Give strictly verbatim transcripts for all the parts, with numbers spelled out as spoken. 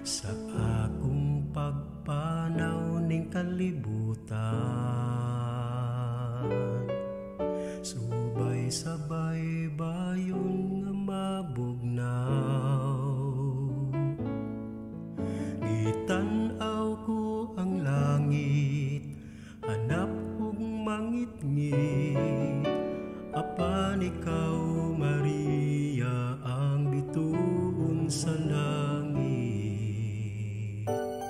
sa akong pagpanaw ning kalibutan. Subay-sabay bayon nga mabugnaw, gitanaw ko ang langit, hanap ug mangit-ngit, apan ikaw Maria ang bituon sa langit.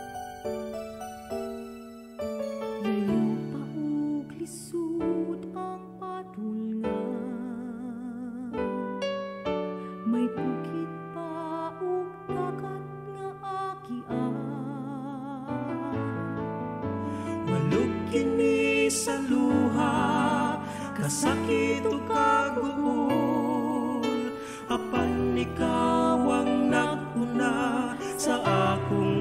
Layo pa ug lisod ang patulngan, may bukid pa ug dagat nga agian. Walog kini sa luha, kasakit o kaguol, apan ikaw ang naguna sa akong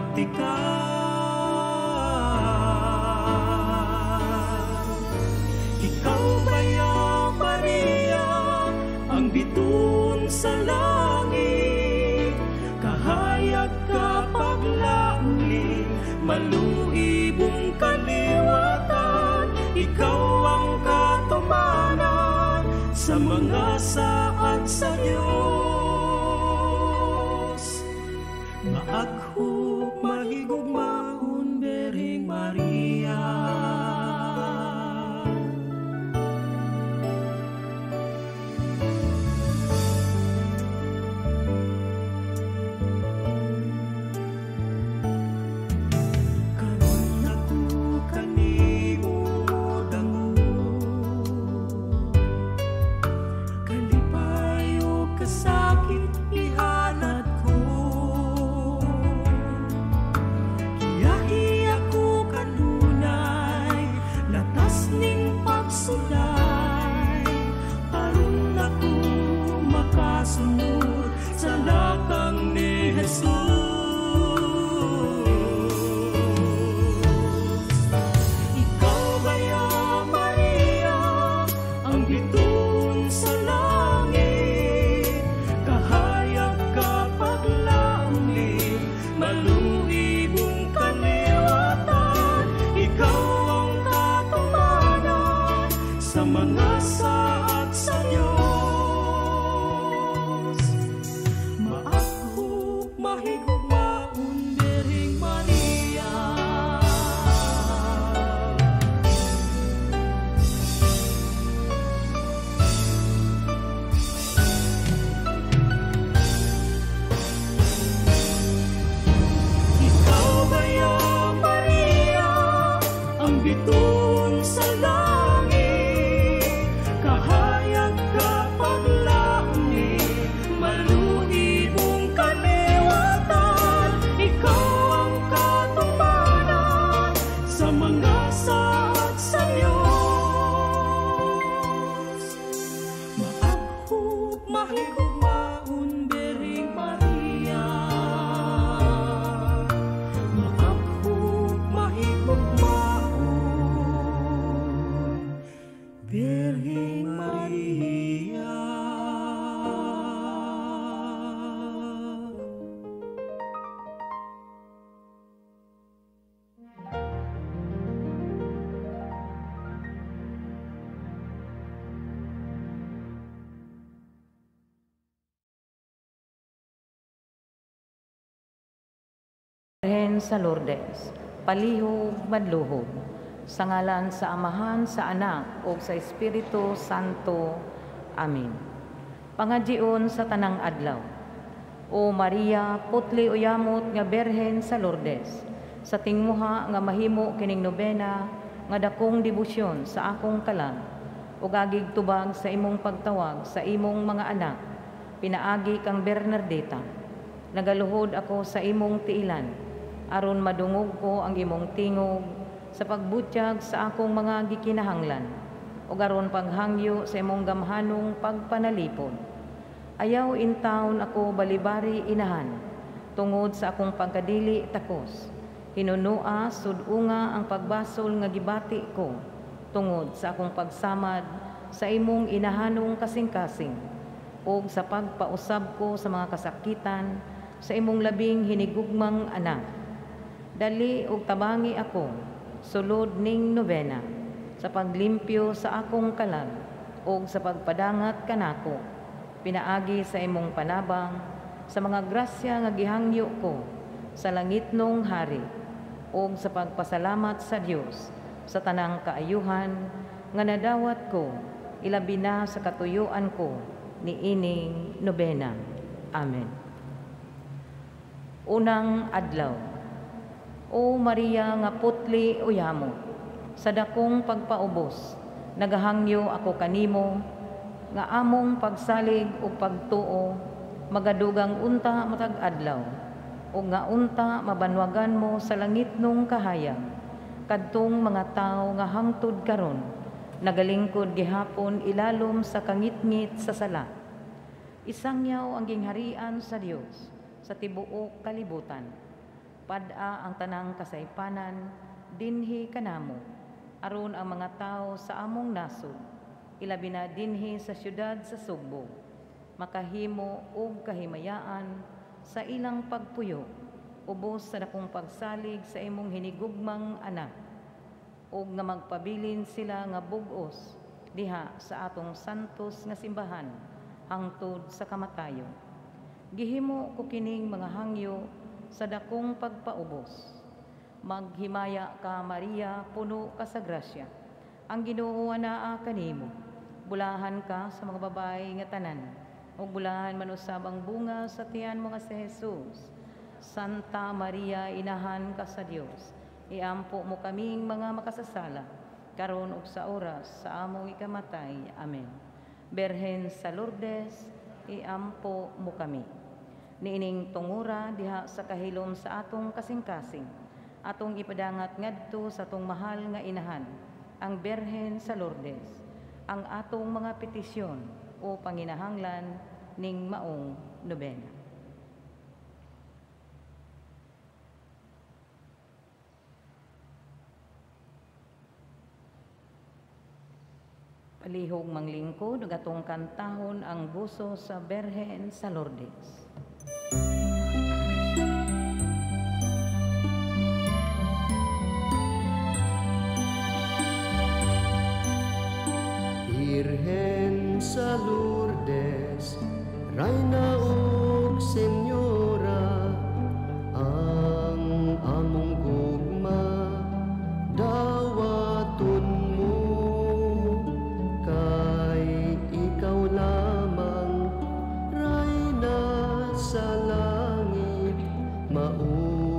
pagtikan. Ikaw baya Maria, ang bituon sa langit, kahayag ka paglauli, maluibong kaliwatan. Ikaw ang katumanan sa mga saad sa Diyos. Maaghok mahigugmaon Birheng Maria. Karon ako kanimo dango, kalipay o kasakit ihanat ko. Kiyahi ako kanunay, latas ning pagsulay, aron ako makasunod sa lakang ni Jesus. Ikaw baya Maria, ang bituon sa langit, kahayag ka paglauli, maluibong kaliwatan. Ikaw ang katumanan sa mga saad sa Diyos. Maaghok mahigugmaon Birheng Maria. Ikaw baya Maria, ang bituon sa langit, kahayag ka paglauli, maluibong kaliwatan. Ikaw ang katumanan sa mga saad sa Diyos. Maaghok mahigugmaon Birheng Maria. Maaghok mahigugmaon Birheng Maria. Birhen sa Lourdes, palihog madluhog, sa ngalan sa Amahan, sa Anak, ug sa Espiritu Santo. Amen. Pangadyion sa tanang adlaw. O Maria, putli uyamot nga Birhen sa Lourdes, sa tingmuha nga mahimo kining nobena nga dakong debosyon sa akong kalag, ug agig tubag sa imong pagtawag sa imong mga anak, pinaagi kang Bernardita. Nagaluhod ako sa imong tiilan, aron madungog ko ang imong tingog sa pagbutyag sa akong mga gikinahanglan, ug aron paghangyo sa imong gamhanong pagpanalipod. Ayaw intawon ako balibari inahan, tungod sa akong pagkadili takos. Hinunua sudunga ang pagbasol nga gibati ko, tungod sa akong pagsamad sa imong inahanong kasing-kasing, ug sa pagpausab ko sa mga kasakitan sa imong labing hinigugmang anak. Dali og tabangi ako, sulod ning nobena, sa paglimpyo sa akong kalag, o sa pagpadangat kanako, pinaagi sa imong panabang, sa mga grasya nga gihangyo ko, sa langitnong hari, o sa pagpasalamat sa Dios, sa tanang kaayuhan, nga nadawat ko, ilabi na sa katuyuan ko, ni ining nobena. Amen. Unang adlaw. O Maria nga putli uyamo, sa dakong pagpaubos, nagahangyo ako kanimo, nga among pagsalig o pagtuo, magadugang unta matag adlaw, o nga unta mabanwagan mo sa langitnong kahayag, kadtong mga tao nga hangtod karon, nagalingkod gihapon ilalom sa kangitngit sa sala. Isangyaw ang gingharian sa Dios sa tibuok kalibutan. Pada ang tanang kasaypanan, dinhi kanamo, aron ang mga tao sa among nasod, ilabi na dinhi sa syudad sa Sugbo, makahimo og kahimayaan sa ilang pagpuyo, ubos sa dakong pagsalig sa imong hinigugmang anak, ug nga magpabilin sila nga bug-os diha sa atong santos nga simbahan hangtod sa kamatayon. Gihimo ko kining mga hangyo sa dakong pagpaubos. Maghimaya ka, Maria, puno ka sa grasya. Ang Ginoo anaa kanimo. Bulahan ka sa mga babae nga tanan, ug bulahan man usab ang bunga sa tiyan mo nga si Jesus. Santa Maria, inahan ka sa Dios. Iampo mo kaming mga makasasala, karon ug sa oras sa among ikamatay. Amen. Berhen sa Lourdes, iampo mo kami. Niining tungura diha sa kahilom sa atong kasing-kasing, atong ipadangat ngadto sa atong mahal nga inahan, ang Berhen sa Lourdes, ang atong mga petisyon o panginahanglan ning maong nobena. Palihog manglingkod ug atong kantahon ang buso sa Berhen sa Lourdes. Birhen sa Lourdes, Rayna ug Senyora, ang among gugma dawaton mo, kay ikaw lamang Rayna sa langit, mao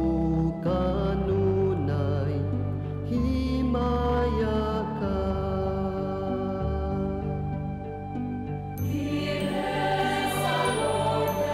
kanunay himaya ka. Sa Lord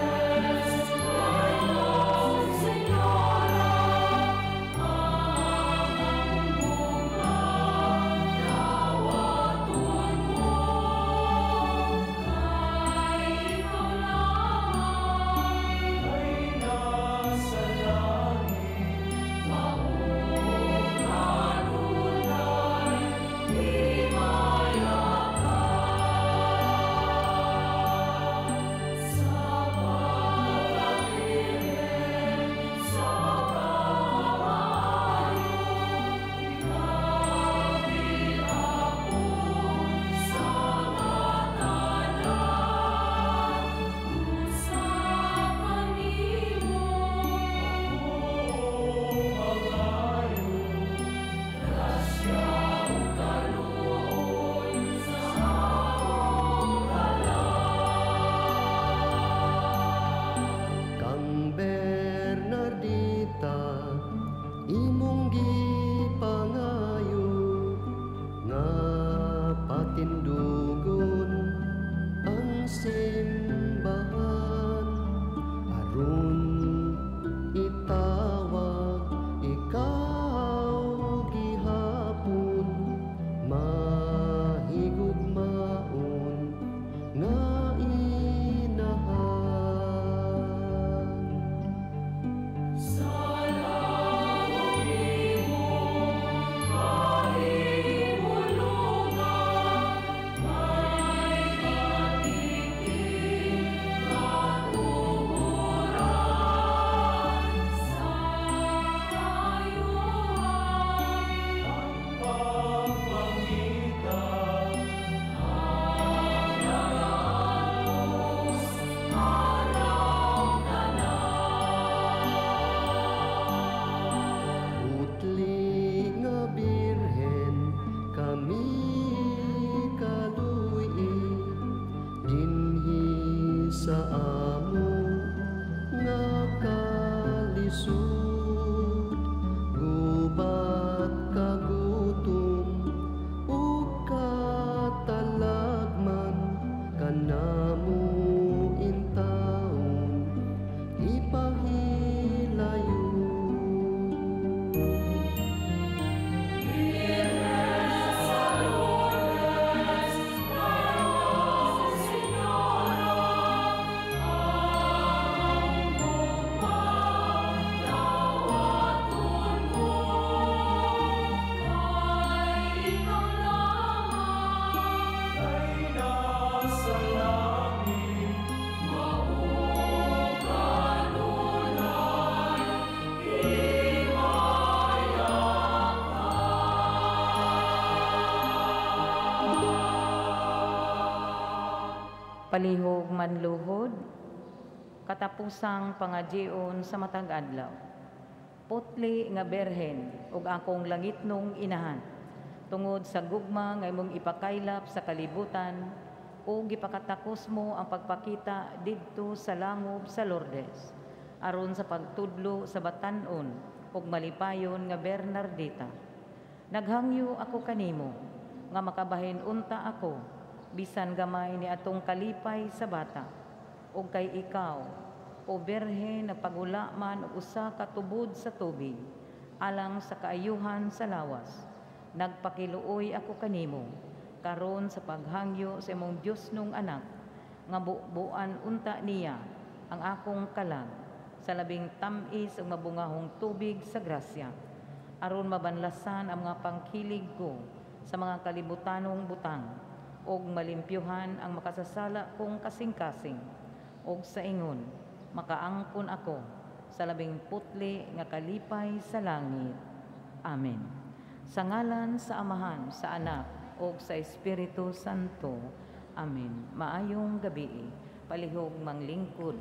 palihog manluhod, katapusang pangadyeon sa matag adlaw. Putli nga berhen ug akong langitnong inahan, tungod sa gugma nga imong ipakaylap sa kalibutan ug gipakatakos mo ang pagpakita didto sa langob sa Lourdes, aron sa pagtudlo sa batan-on ug malipayon nga Bernardita. Naghangyo ako kanimo nga makabahin unta ako bisan gamay ni atong kalipay sa bata, ug kay ikaw o berhe nagpagula man og usa ka tubod sa tubig alang sa kaayuhan sa lawas. Nagpakiluoy ako kanimo karon sa paghangyo sa imong Dios nung anak nga bubuan unta niya ang akong kalag sa labing tamis ug mabungahong tubig sa grasya, aron mabanlasan ang mga pangkilig ko sa mga kalibutanong butang ug malimpyuhan ang makasasala kong kasing-kasing, ug sa ingon makaangkon ako sa labing putli nga kalipay sa langit. Amen. Sa ngalan sa Amahan, sa Anak, ug sa Espiritu Santo. Amen. Maayong gabi, palihog manglingkod.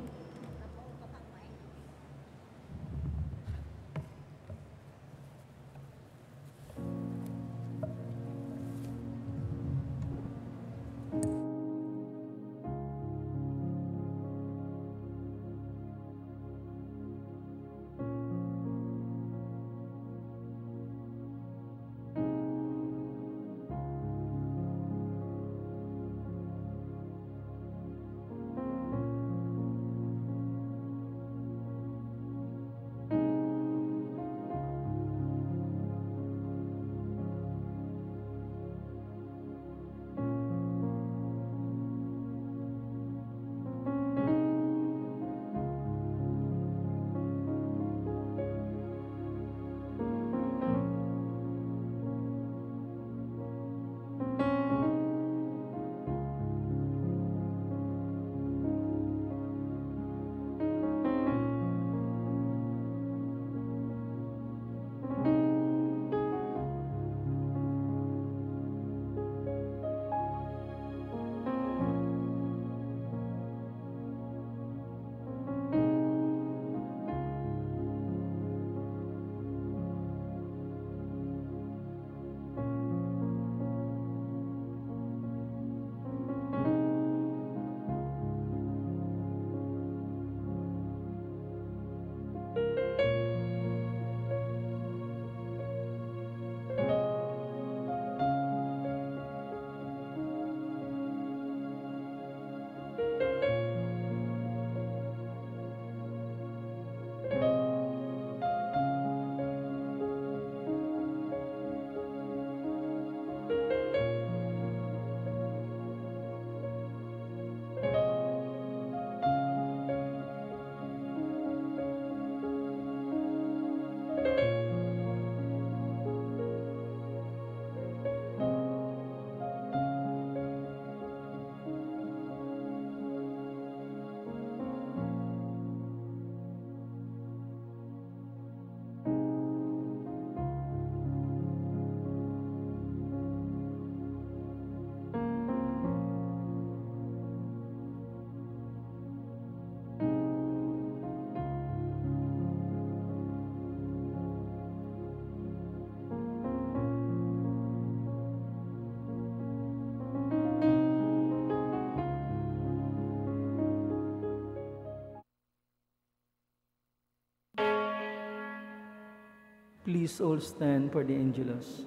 Please all stand for the Angelus.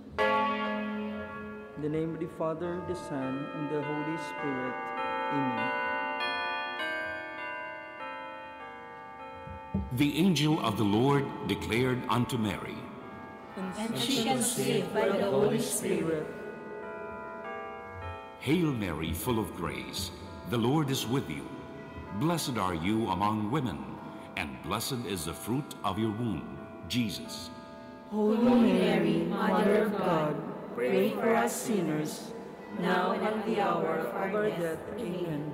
In the name of the Father, the Son, and the Holy Spirit. Amen. The angel of the Lord declared unto Mary, And she conceived by the Holy Spirit. Hail Mary, full of grace, the Lord is with you. Blessed are you among women, and blessed is the fruit of your womb, Jesus. Holy Mary, Mother of God, pray for us sinners, now and at the hour of our death. Amen.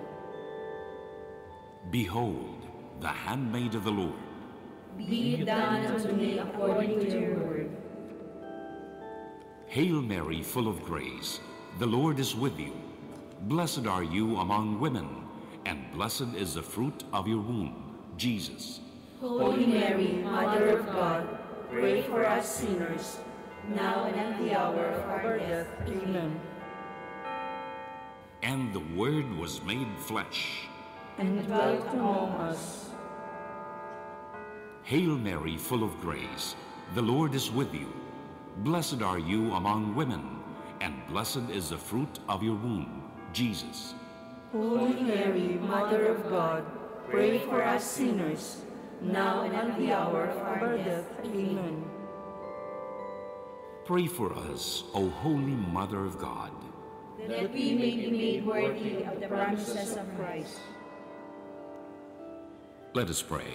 Behold, the handmaid of the Lord. Be it done unto me according to your word. Hail Mary, full of grace, the Lord is with you. Blessed are you among women, and blessed is the fruit of your womb, Jesus. Holy Mary, Mother of God, pray for us sinners, now and at the hour of our death. Amen. And the Word was made flesh. And dwelt among us. Hail Mary, full of grace, the Lord is with you. Blessed are you among women, and blessed is the fruit of your womb, Jesus. Holy Mary, Mother of God, pray for us sinners, now and at the hour of our death. Amen. Pray for us, O Holy Mother of God, that we may be made worthy of the promises of Christ. Let us pray.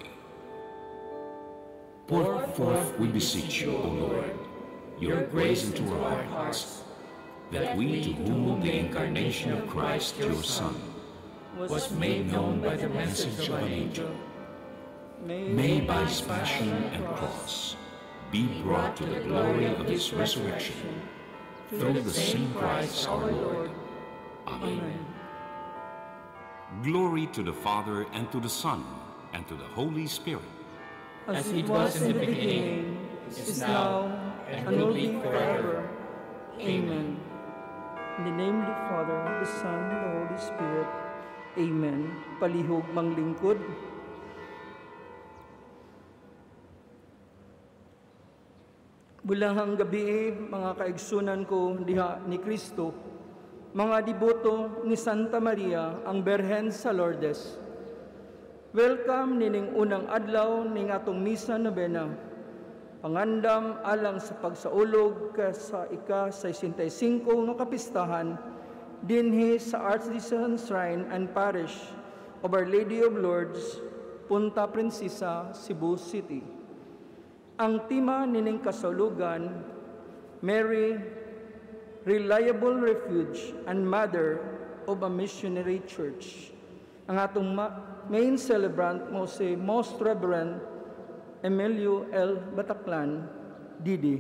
Pour forth, we beseech you, O Lord, your grace into our hearts, that we, to whom the incarnation of Christ, your Son, was made known by the message of an angel, may by his passion and cross be brought to the glory of his resurrection, through the same Christ our Lord. Amen. Glory to the Father, and to the Son, and to the Holy Spirit. As it was in the beginning, is now, and will be forever. Amen. In the name of the Father, the Son, and the Holy Spirit. Amen. Palihog manglingkod. Bulahang gabi, mga kaigsunan ko diha ni Kristo, mga diboto ni Santa Maria, ang Berhen sa Lourdes. Welcome nining unang adlaw ning atong misa novena. Pangandam alang sa pagsaulog ka sa ika sesenta y cinco nga kapistahan dinhi sa Archdiocese Shrine and Parish of Our Lady of Lourdes, Punta Princesa, Cebu City. Ang tema nining kasaulugan, Mary, Reliable Refuge and Mother of a Missionary Church. Ang atong main celebrant mo si Most Reverend Emilio L. Bataclan, Didi.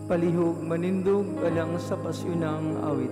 palihog manindog alang sa pasyunang awit.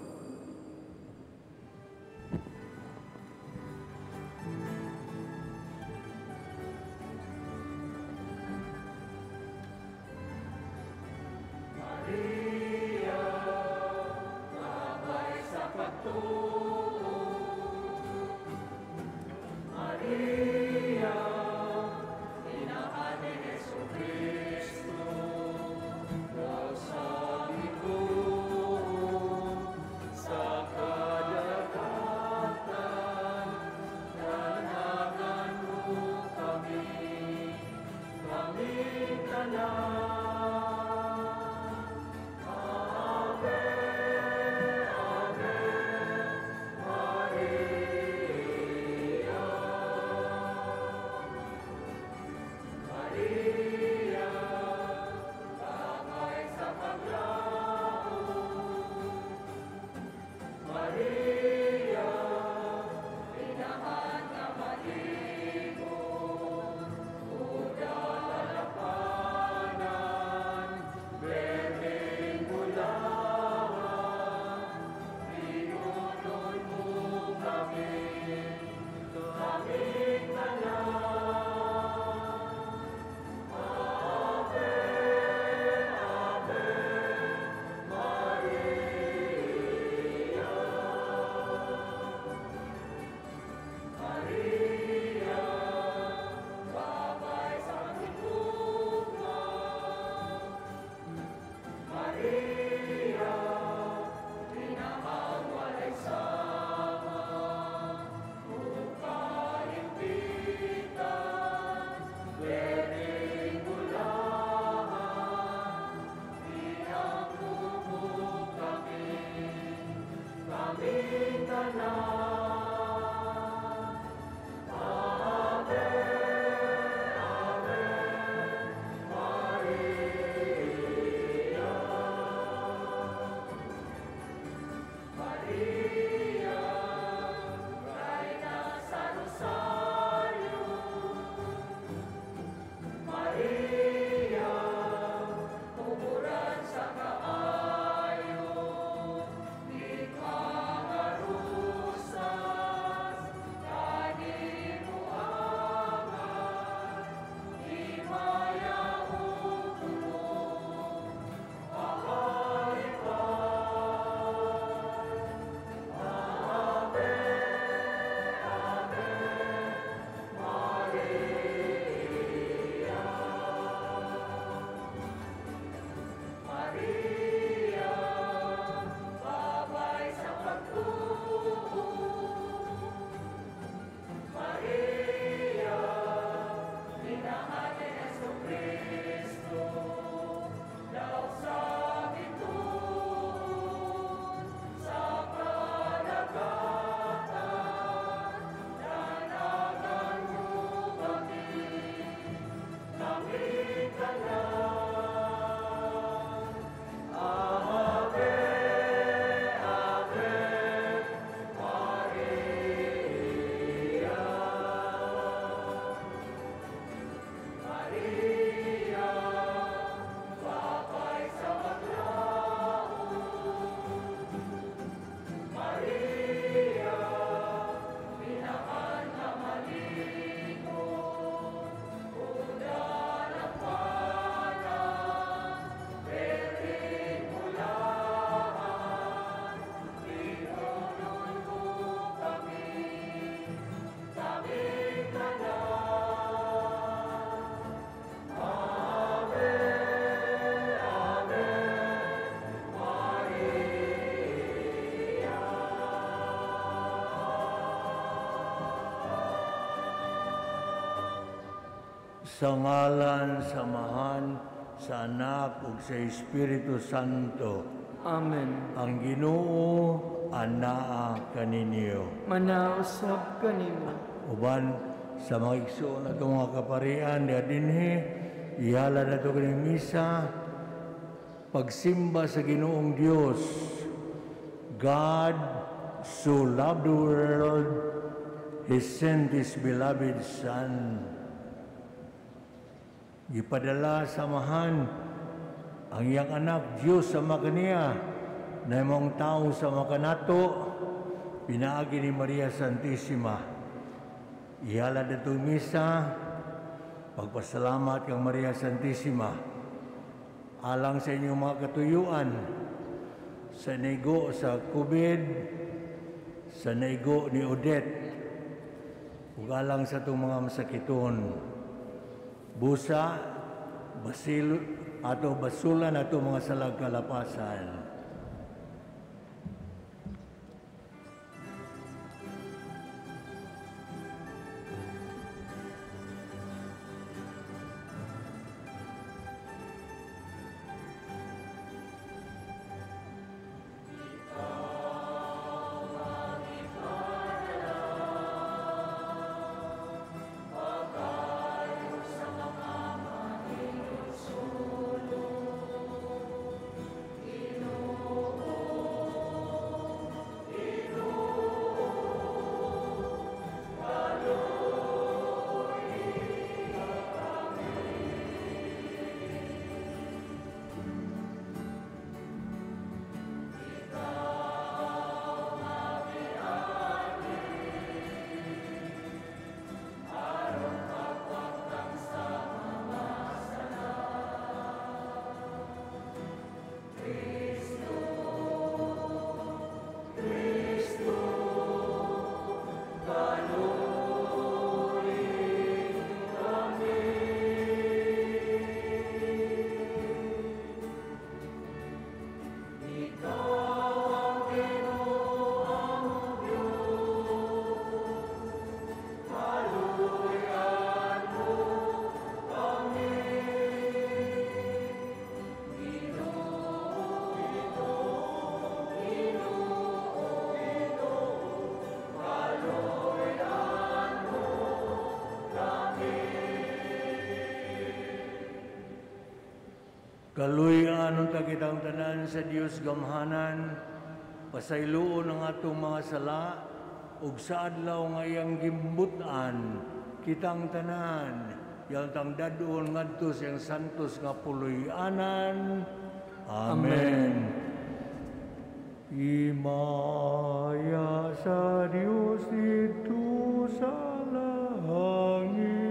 Sa ngalan, samahan, sa Anak ug sa Espiritu Santo. Amen. Ang Ginoo anaa kaninyo. Manausap kanimo. Uban sa mga igsoon na itong mga kaparian ni Adinhe, ihala na ito kaning misa, pagsimba sa Ginoong Diyos. God so loved the world, He sent His beloved Son. Gipadala samahan ang iyang anak Diyos sa makaniya, na imong tao sa makanato, pinaagi ni Maria Santissima. Ihala dito misa, pagpasalamat kang Maria Santissima, alang sa inyong mga katuyuan, sa naigo sa COVID, sa naigo ni Odette, ug alang sa itong mga masakiton. Busa, basil, ato basulan ato mga salag kalapasan. Kaluyan ang takitang tanan sa Dios gamhanan, pasayloon ang atong mga sala, ug sa adlaw nga iyang gimbutan, kitang tanan, yang tang dadon ngadto siyang santos nga puloy-anan. Amen. Imaya sa Dios dito sa langit.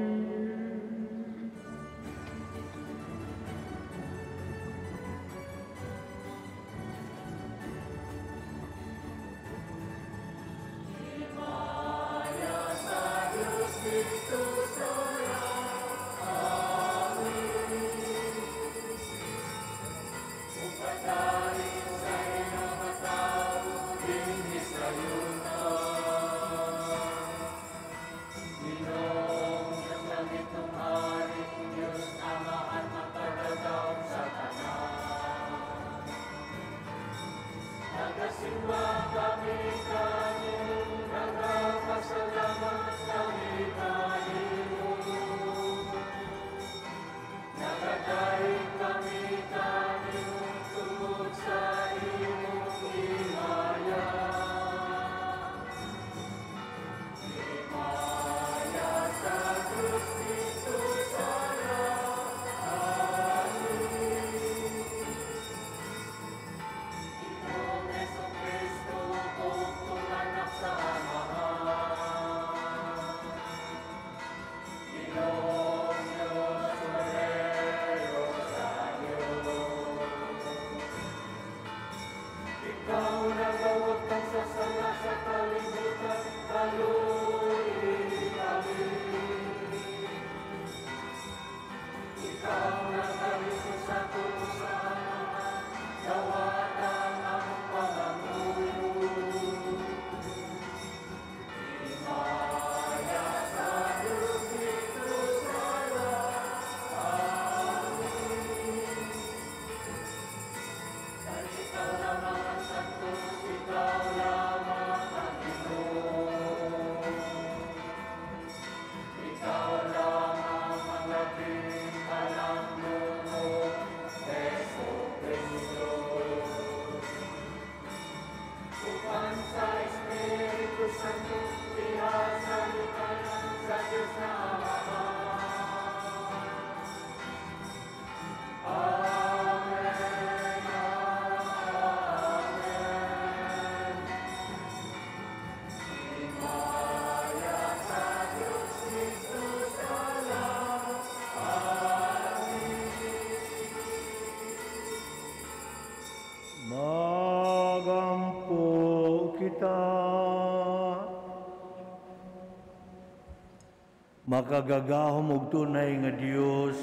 Pagkain sa inyo mga tao, din sa iyo na Magampo kita. Makagagahom og tunay nga Dios,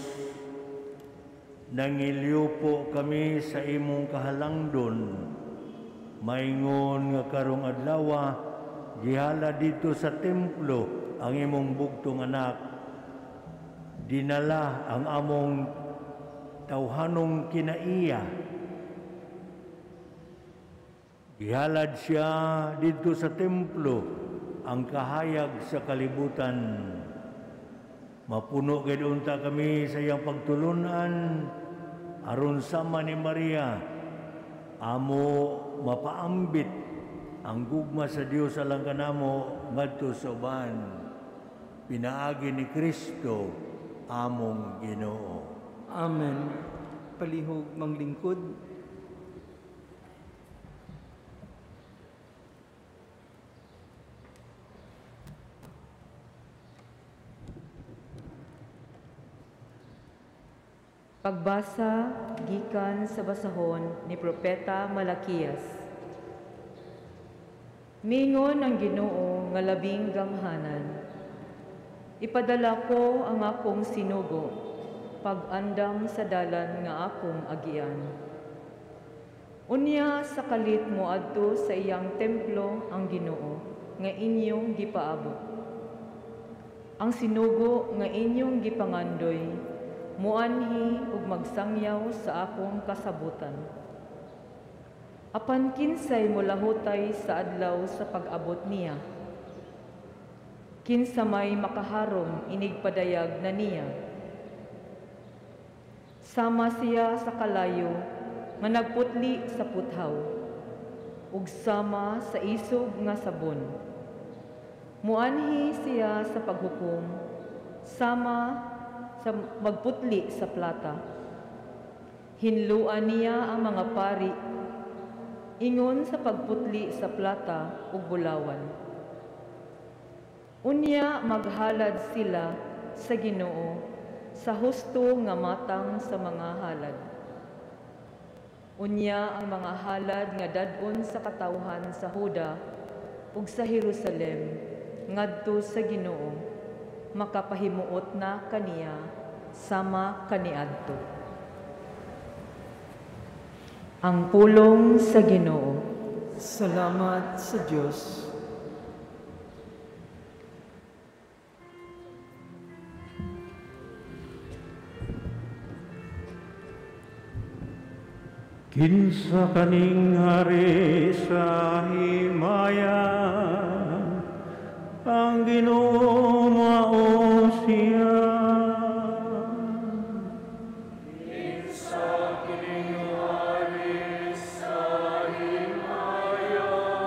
nangiliw po kami sa imong kahalangdon. Maingon nga karong adlaw, gihala dito sa templo ang imong bugtong anak. Dinala ang among tawhanong kinaiya. Gihalad siya dito sa templo ang kahayag sa kalibutan. Mapuno kay unta kami sa iyang pagtulunan aron sama ni Maria amo mapaambit ang gugma sa Dios alang kanamo ngadto sa uban. Pinaagi ni Kristo among Ginoo. Amen. Palihog manglingkod. Pagbasa gikan sa basahon ni Propeta Malakias. Mingon ang Ginoo nga labing gamhanan. Ipadala ko ang akong sinugo, pag-andam sa dalan nga akong agian. Unya sa kalit moadto sa iyang templo ang Ginoo nga inyong gipaabot. Ang sinugo nga inyong gipangandoy muanhi ug magsangyaw sa akong kasabutan. Apan kinsay molahutay sa adlaw sa pag-abot niya. Kinsa may makaharom inig padayag na niya. Sama siya sa kalayo nga nagputli sa puthaw ug sama sa isog nga sabon. Muanhi siya sa paghukom sama sa magputli sa plata. Hinluan niya ang mga pari, ingon sa pagputli sa plata ug bulawan. Unya maghalad sila sa Ginoo sa husto nga matang sa mga halad. Unya ang mga halad nga dad-on sa katawhan sa Huda ug sa Jerusalem ngadto sa Ginoo, makapahimuot na kaniya sama kaniadto. Ang pulong sa Ginoo. Salamat sa Diyos. Kinsa kaning hari sa himaya, ang Ginoo mao siya. Kinsa kining hari sa himaya,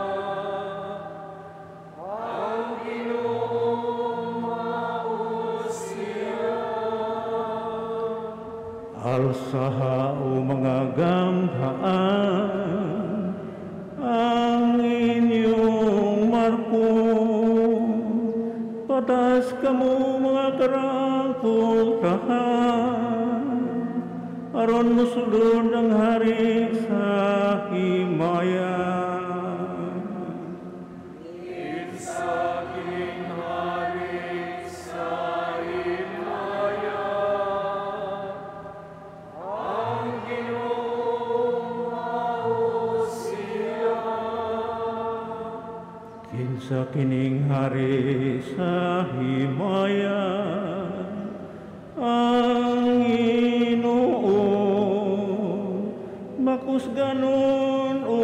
ang Ginoo mao siya. Alsaha o mga gamhaan ang inyong marko. Patas kamo mga karangkol tahan, aron musulod ang hari sa himaya. Kinsa kining hari sa himaya, ang Ginoo mao siya. Kinsa kining hari sa himaya, ang Ginoo makusganon o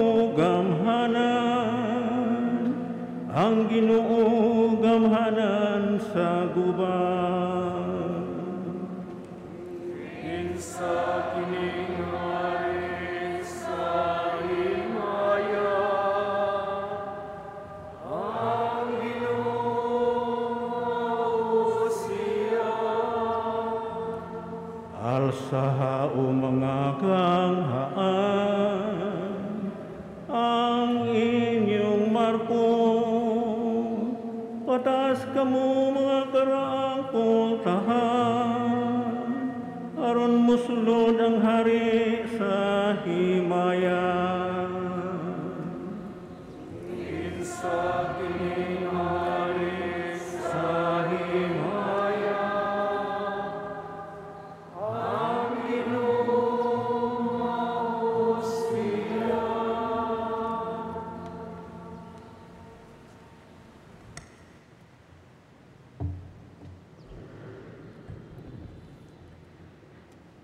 gamhanan, ang Ginoo gamhanan sa guban. Kinsa kining hari sa himaya, ang Ginoo siya. Alsaha o mga ganghaan, ang inyong marko. Patas kamo mga karaangkol tahan, aron musulod ang hari sa himaya.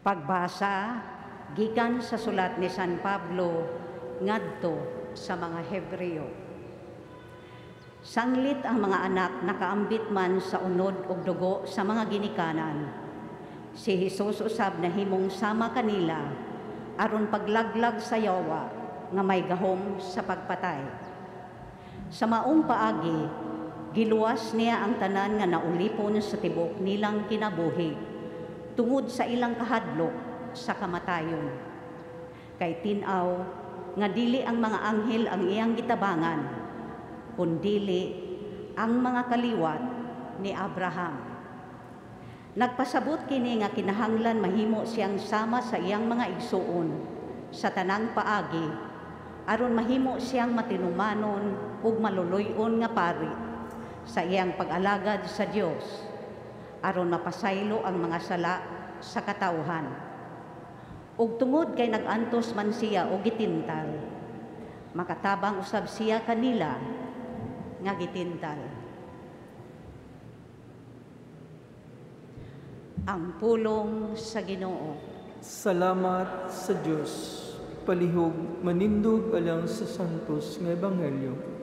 Pagbasa gikan sa sulat ni San Pablo ngadto sa mga Hebreo. Sanglit ang mga anak nakaambit man sa unod ug dugo sa mga ginikanan. Si Hesus usab nahimong sama kanila aron paglaglag sa yawa nga may gahom sa pagpatay. Sa maong paagi, giluwas niya ang tanan nga naulipon sa tibok nilang kinabuhi tungod sa ilang kahadlok sa kamatayon. Kay tinaw nga dili ang mga anghel ang iyang gitabangan, kundili ang mga kaliwat ni Abraham. Nagpasabot kini nga kinahanglan mahimo siyang sama sa iyang mga igsuon sa tanang paagi aron mahimo siyang matinumanon ug maluluy-on nga pari sa iyang pag-alagad sa Dios aron mapasaylo ang mga sala sa katawhan. Ug tungod kay nagantos man siya og gitintal, makatabang usab siya kanila nga gitintal. Ang pulong sa Ginoo. Salamat sa Diyos. Palihog manindog alang sa santos nga ebanghelyo.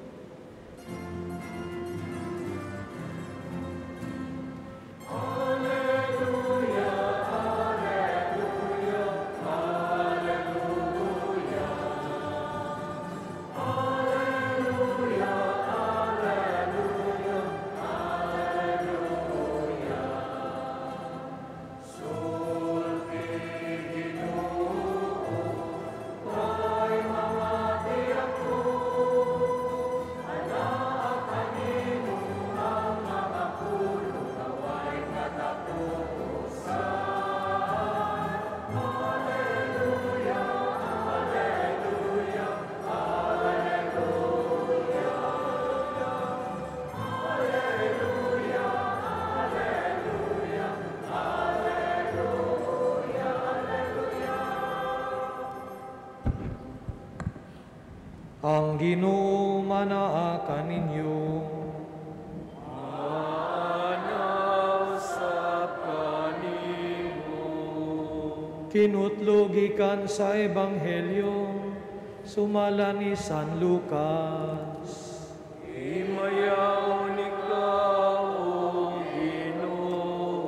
Ang Ginoo manaa ninyo. Manaw sa kanimo. Kinutlogikan sa Ebanghelyo, sumala ni San Lucas. Imayaw ni ka, O Ginoo.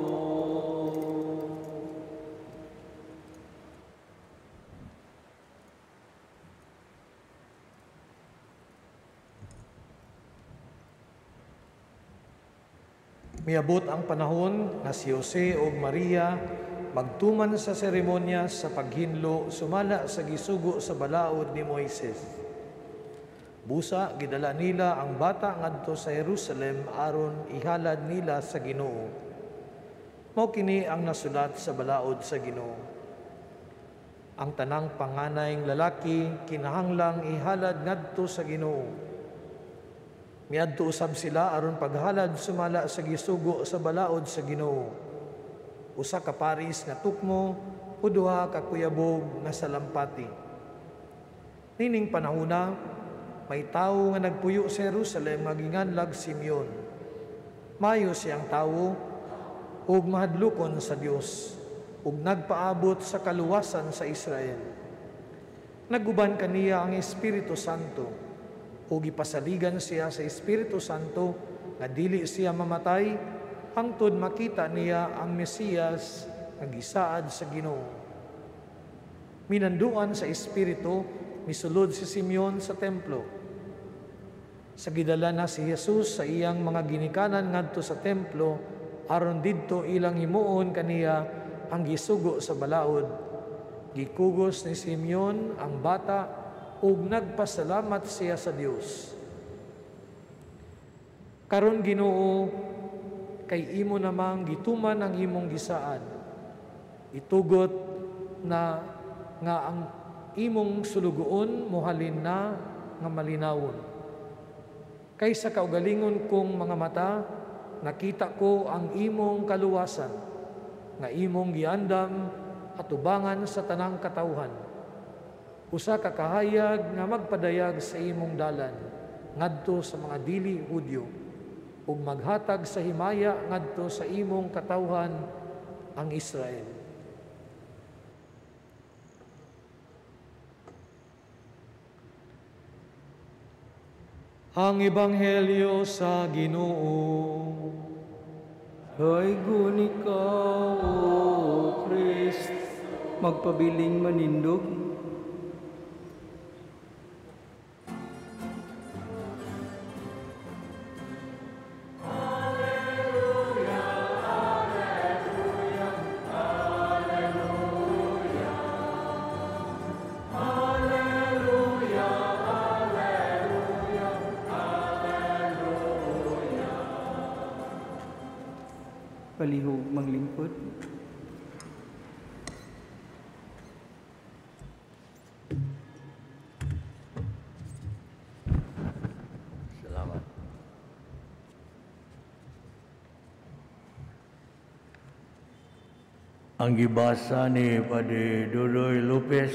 Miabot ang panahon na si Jose o Maria magtuman sa seremonya sa paghinlo sumala sa gisugo sa balaod ni Moises. Busa gidala nila ang bata ngadto sa Jerusalem aron ihalad nila sa Ginoo. Mao kini ang nasulat sa balaod sa Ginoo. Ang tanang panganayng lalaki kinahanglang ihalad ngadto sa Ginoo. Miadto usab sila aron paghalad sumala sa gisugo sa balaod sa Ginoo. Usa ka paris nga tukmo o duha ka kuyabog nga salampati. Nining panahona, may tawo nga nagpuyo sa Jerusalem nga ginganlag Simeon. Mayo siyang tawo ug mahadlokon sa Dios ug nagpaabot sa kaluwasan sa Israel. Naguban kaniya ang Espiritu Santo o gipasaligan siya sa Espiritu Santo nga dili siya mamatay hangtod makita niya ang Mesiyas nga gisaad sa Ginoo. Minanduan sa Espiritu misulod si Simeon sa templo. Sa gidala na si Jesus sa iyang mga ginikanan ngadto sa templo aron didto ilang himuon kaniya ang gisugo sa balaod. Gikugos ni Simeon ang bata ug nagpasalamat siya sa Dios. Karon Ginoo, kay imo namang gituman ang imong gisaad. Itugot na nga ang imong sulugoon mohalin na nga malinawon. Kaysa kaugalingon kong mga mata, nakita ko ang imong kaluwasan, nga imong giandam at ubangan sa tanang katawhan. Usa ka kahayag nga magpadayag sa imong dalan ngadto sa mga dili Hudyo ug maghatag sa himaya ngadto sa imong katawhan ang Israel. Ang Ebanghelyo sa Ginoo. Hay guni ka, O Kristo, magpabiling manindog. Palihog manglingkod. Salamat. Ang gibasa ni Padre Dodoy Lopez,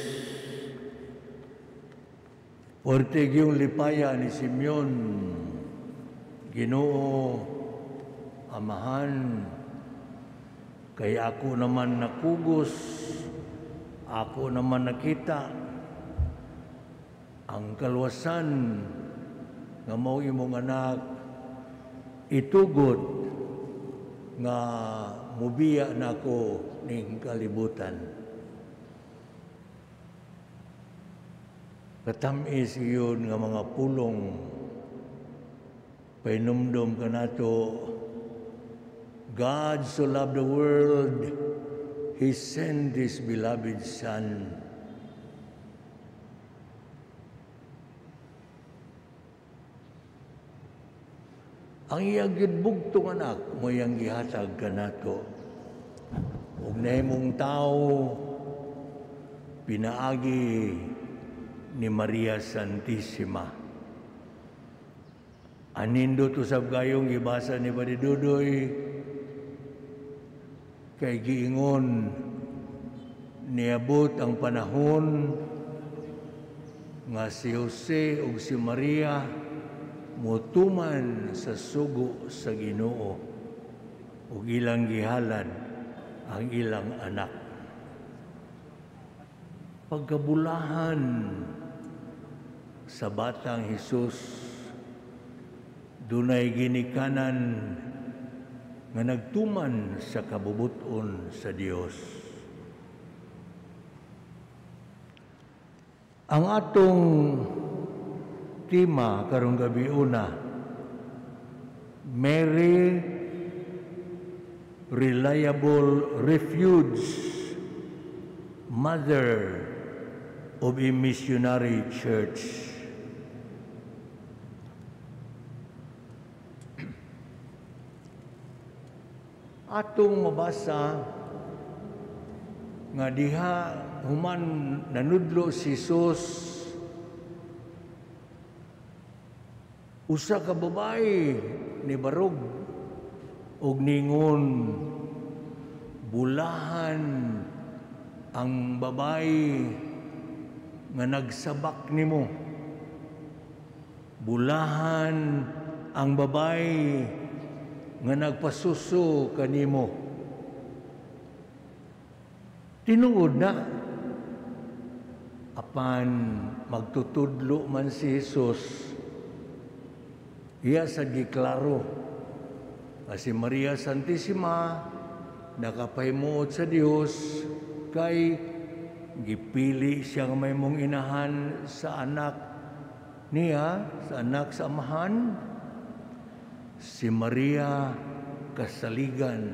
Portegyong Lipaya ni Simeon, Ginoo, Amahan, kay ako naman nakugos, ako naman nakita ang kalwasan nga mao imong anak itugot nga mubiya nako ning kalibutan. Katamis iyon nga mga pulong painumdum kanato. God so loved the world, He sent His beloved Son. Ang iyang gidbugtong anak mo iyang gihatag kanato. Ug nahimong tao pinaagi ni Maria Santissima. Anindot usab gayong gibasa ni Padre Dudoy kay giingon niabot ang panahon nga si Jose ug si Maria motuman sa sugo sa Ginoo ug ilang gihalad ang ilang anak. Pagkabulahan sa batang Hesus, dunay ginikanan nga nagtuman sa kabubuton sa Dios. Ang atong tema karong gabi una, Mary, reliable refuge, mother of a missionary church. Atong mabasa nga diha human nanudlo si Jesus usa ka babae ni barog og ningon bulahan ang babae nga nagsabak nimo, bulahan ang babae nga nagpasuso kanimo. Tinuod na apan magtutudlo man si Jesus, iya sa giklaro nga si Maria Santissima nakapahimuot sa Dios kay gipili siya nga may mong inahan sa anak niya, sa anak sa amahan, si Maria kasaligan.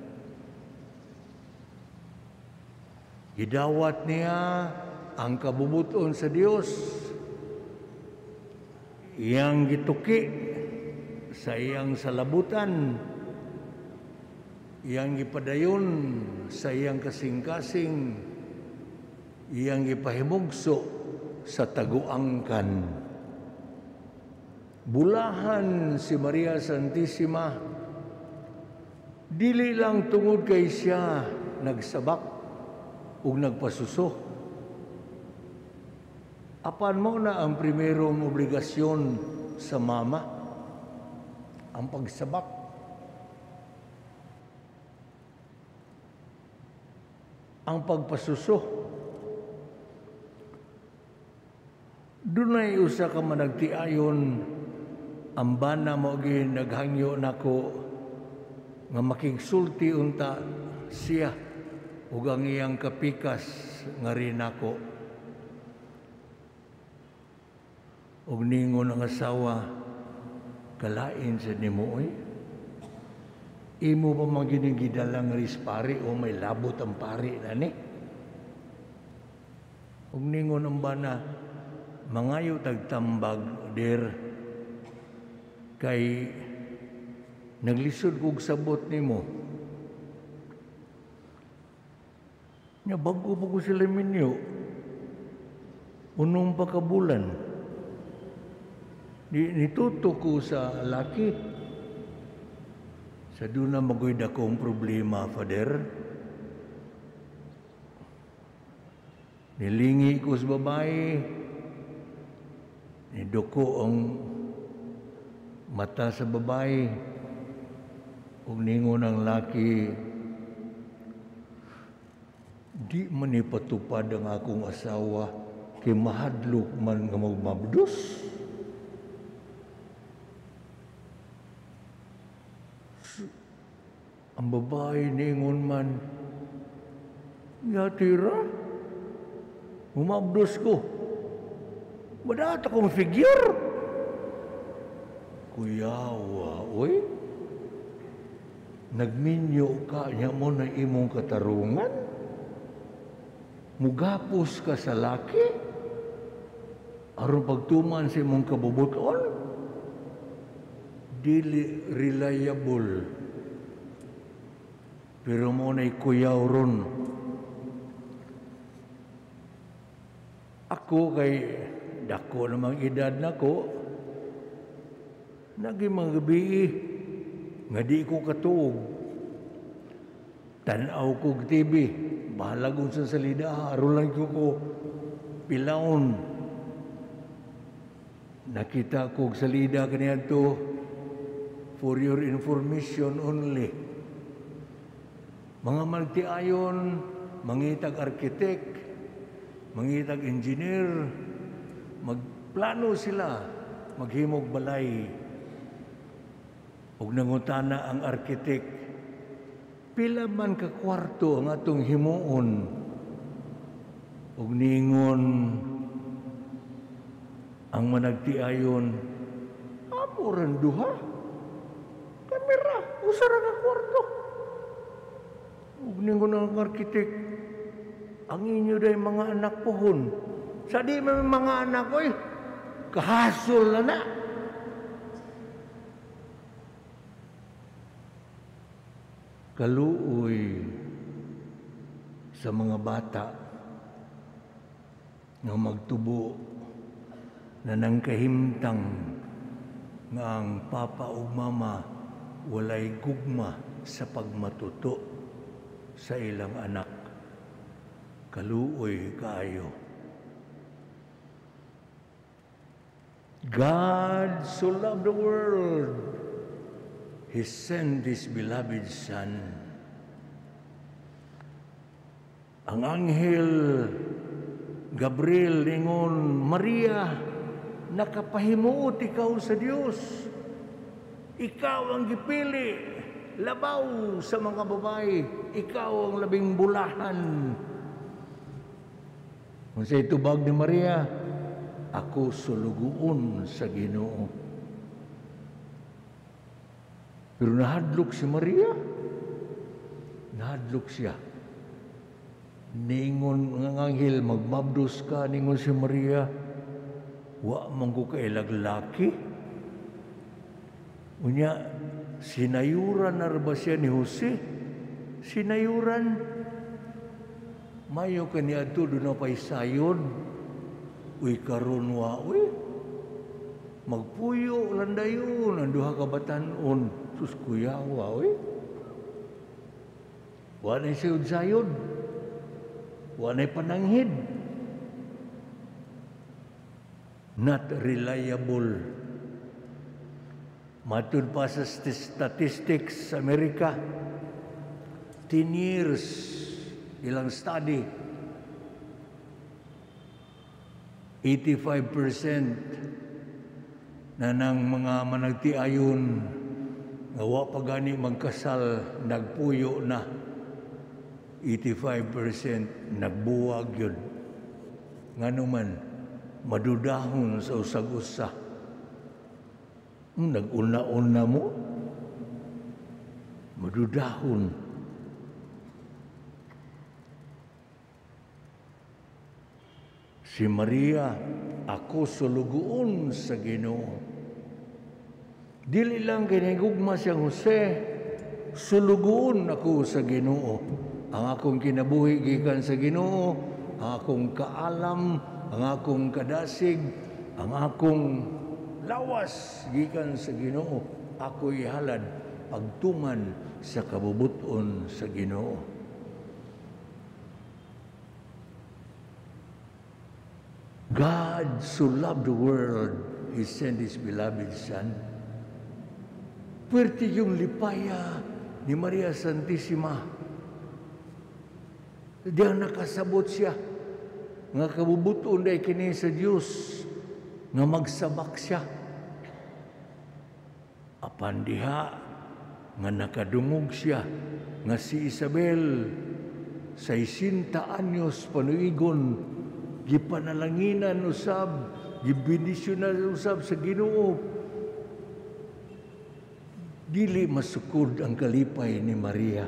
Gidawat niya ang kabubuton sa Dios. Iyang gituki sa iyang salabutan. Iyang gipadayon sa iyang kasing-kasing. Iyang gipahimugso sa taguangkan. Bulahan si Maria Santissima, dili lang tungod kay siya nagsabak ug nagpasuso. Apan mo na ang primerong obligasyon sa mama, ang pagsabak. Ang pagpasuso. Dunay usa ka managtiayon ang bana mo gin naghangyo nako nga makigsulti unta siya ug ang iyang kapikas nga rin ako. Ug ningon ang asawa, kalain sa nimo oy. Imo pa man ginigidalang rispari o may labot ang pari na ni. Ug ningon ang bana, mangayo tagtambag der kay naglisod kog sabot nimo. Nya bago pa ko sila minyo. Unong pa ka bulan. Nituto ko sa laki. Sa doon na magoy akong problema, Father. Nilingi ko sa babae. Niduko ang mata sa babae. Ug ningon ang laki, di man ipatupad ang akong asawa kay mahadlok man nga magmabdos. Ang babae ningon man, yatira, umabdos ko. Madat akong figure. Kuyawa, oy. Nagminyo ka niya mo na imong katarungan. Mugapos ka sa laki. Aron pagtuman sa imong kabubuton. Dili reliable. Pero mo na'y kuyaw ron. Ako kay dako namang edad na ko, naging mga gabi, nga di ko katuog. Tanaw ko T V, bahala kong sa salida, aron lang ko ko pilaon. Nakita ko salida kaniya to, for your information only. Mga magtiayon, mangitag arkitek, mangitag engineer, magplano sila, maghimog balay. Ug nangutana ang arkitek, pila man ka kwarto ang atong himuon. Ug ningon ang managtiayon, amo ran duha. Kamera, usara ka kwarto. Ug ningon ang arkitek, ang inyo day mga anak pohon. Sa di may mga anak oy, kahasol na na. Kaluoy sa mga bata nga magtubo na nang kahimtang nga ang papa o mama walay gugma sa pagmatuto sa ilang anak. Kaluoy kaayo. God so loved the world, He sent His beloved Son. Ang anghel Gabriel ningon, Maria, nakapahimuot ikaw sa Dios. Ikaw ang gipili. Labaw sa mga babae, ikaw ang labing bulahan. Kung sa itubag ni Maria, ako suluguon sa Ginoo. Pero nahadlok si Maria. Nahadlok siya. Ningon ng anghel, magmabdos ka, ningon si Maria, wa man ko kailaglaki. Unya, sinayuran na ba siya ni Jose? Sinayuran. Mayo kaniya ito, doon na pa'y sayod. Uy, karon wa, uy. Magpuyo, landayon, ang duha kabatanon. Sus, kuyawa, uy. Wa na'y sayod-sayod. Wa na'y pananghid. Not reliable. Matud pa sa statistics sa Amerika, ten years ilang study, eighty-five percent na ng mga managtiayon nga wa pa gani magkasal nagpuyo na eighty-five percent nagbuwag yun. Nganuman madudahon sa usag-usa. Hmm, nag-una-una mo madudahon. Si Maria, ako sulugoon sa Ginoo. Dili lang kinigugma siyang Jose, sulugoon ako sa Ginoo. Ang akong kinabuhi gikan sa Ginoo, ang akong kaalam, ang akong kadasig, ang akong lawas gikan sa Ginoo. Ako'y halad pagtuman sa kabubuton sa Ginoo. God so loved the world, He sent His beloved Son. Puwerte yung lipaya ni Maria Santissima. Diyan nakasabot siya nga kabubuton day kini sa Dios nga magsabak siya. Apan diha nga nakadungog siya nga si Isabel sesenta anyos panuigon gipanalanginan usab gibindisyonan usab sa Ginoo. Dili masukod ang kalipay ni Maria.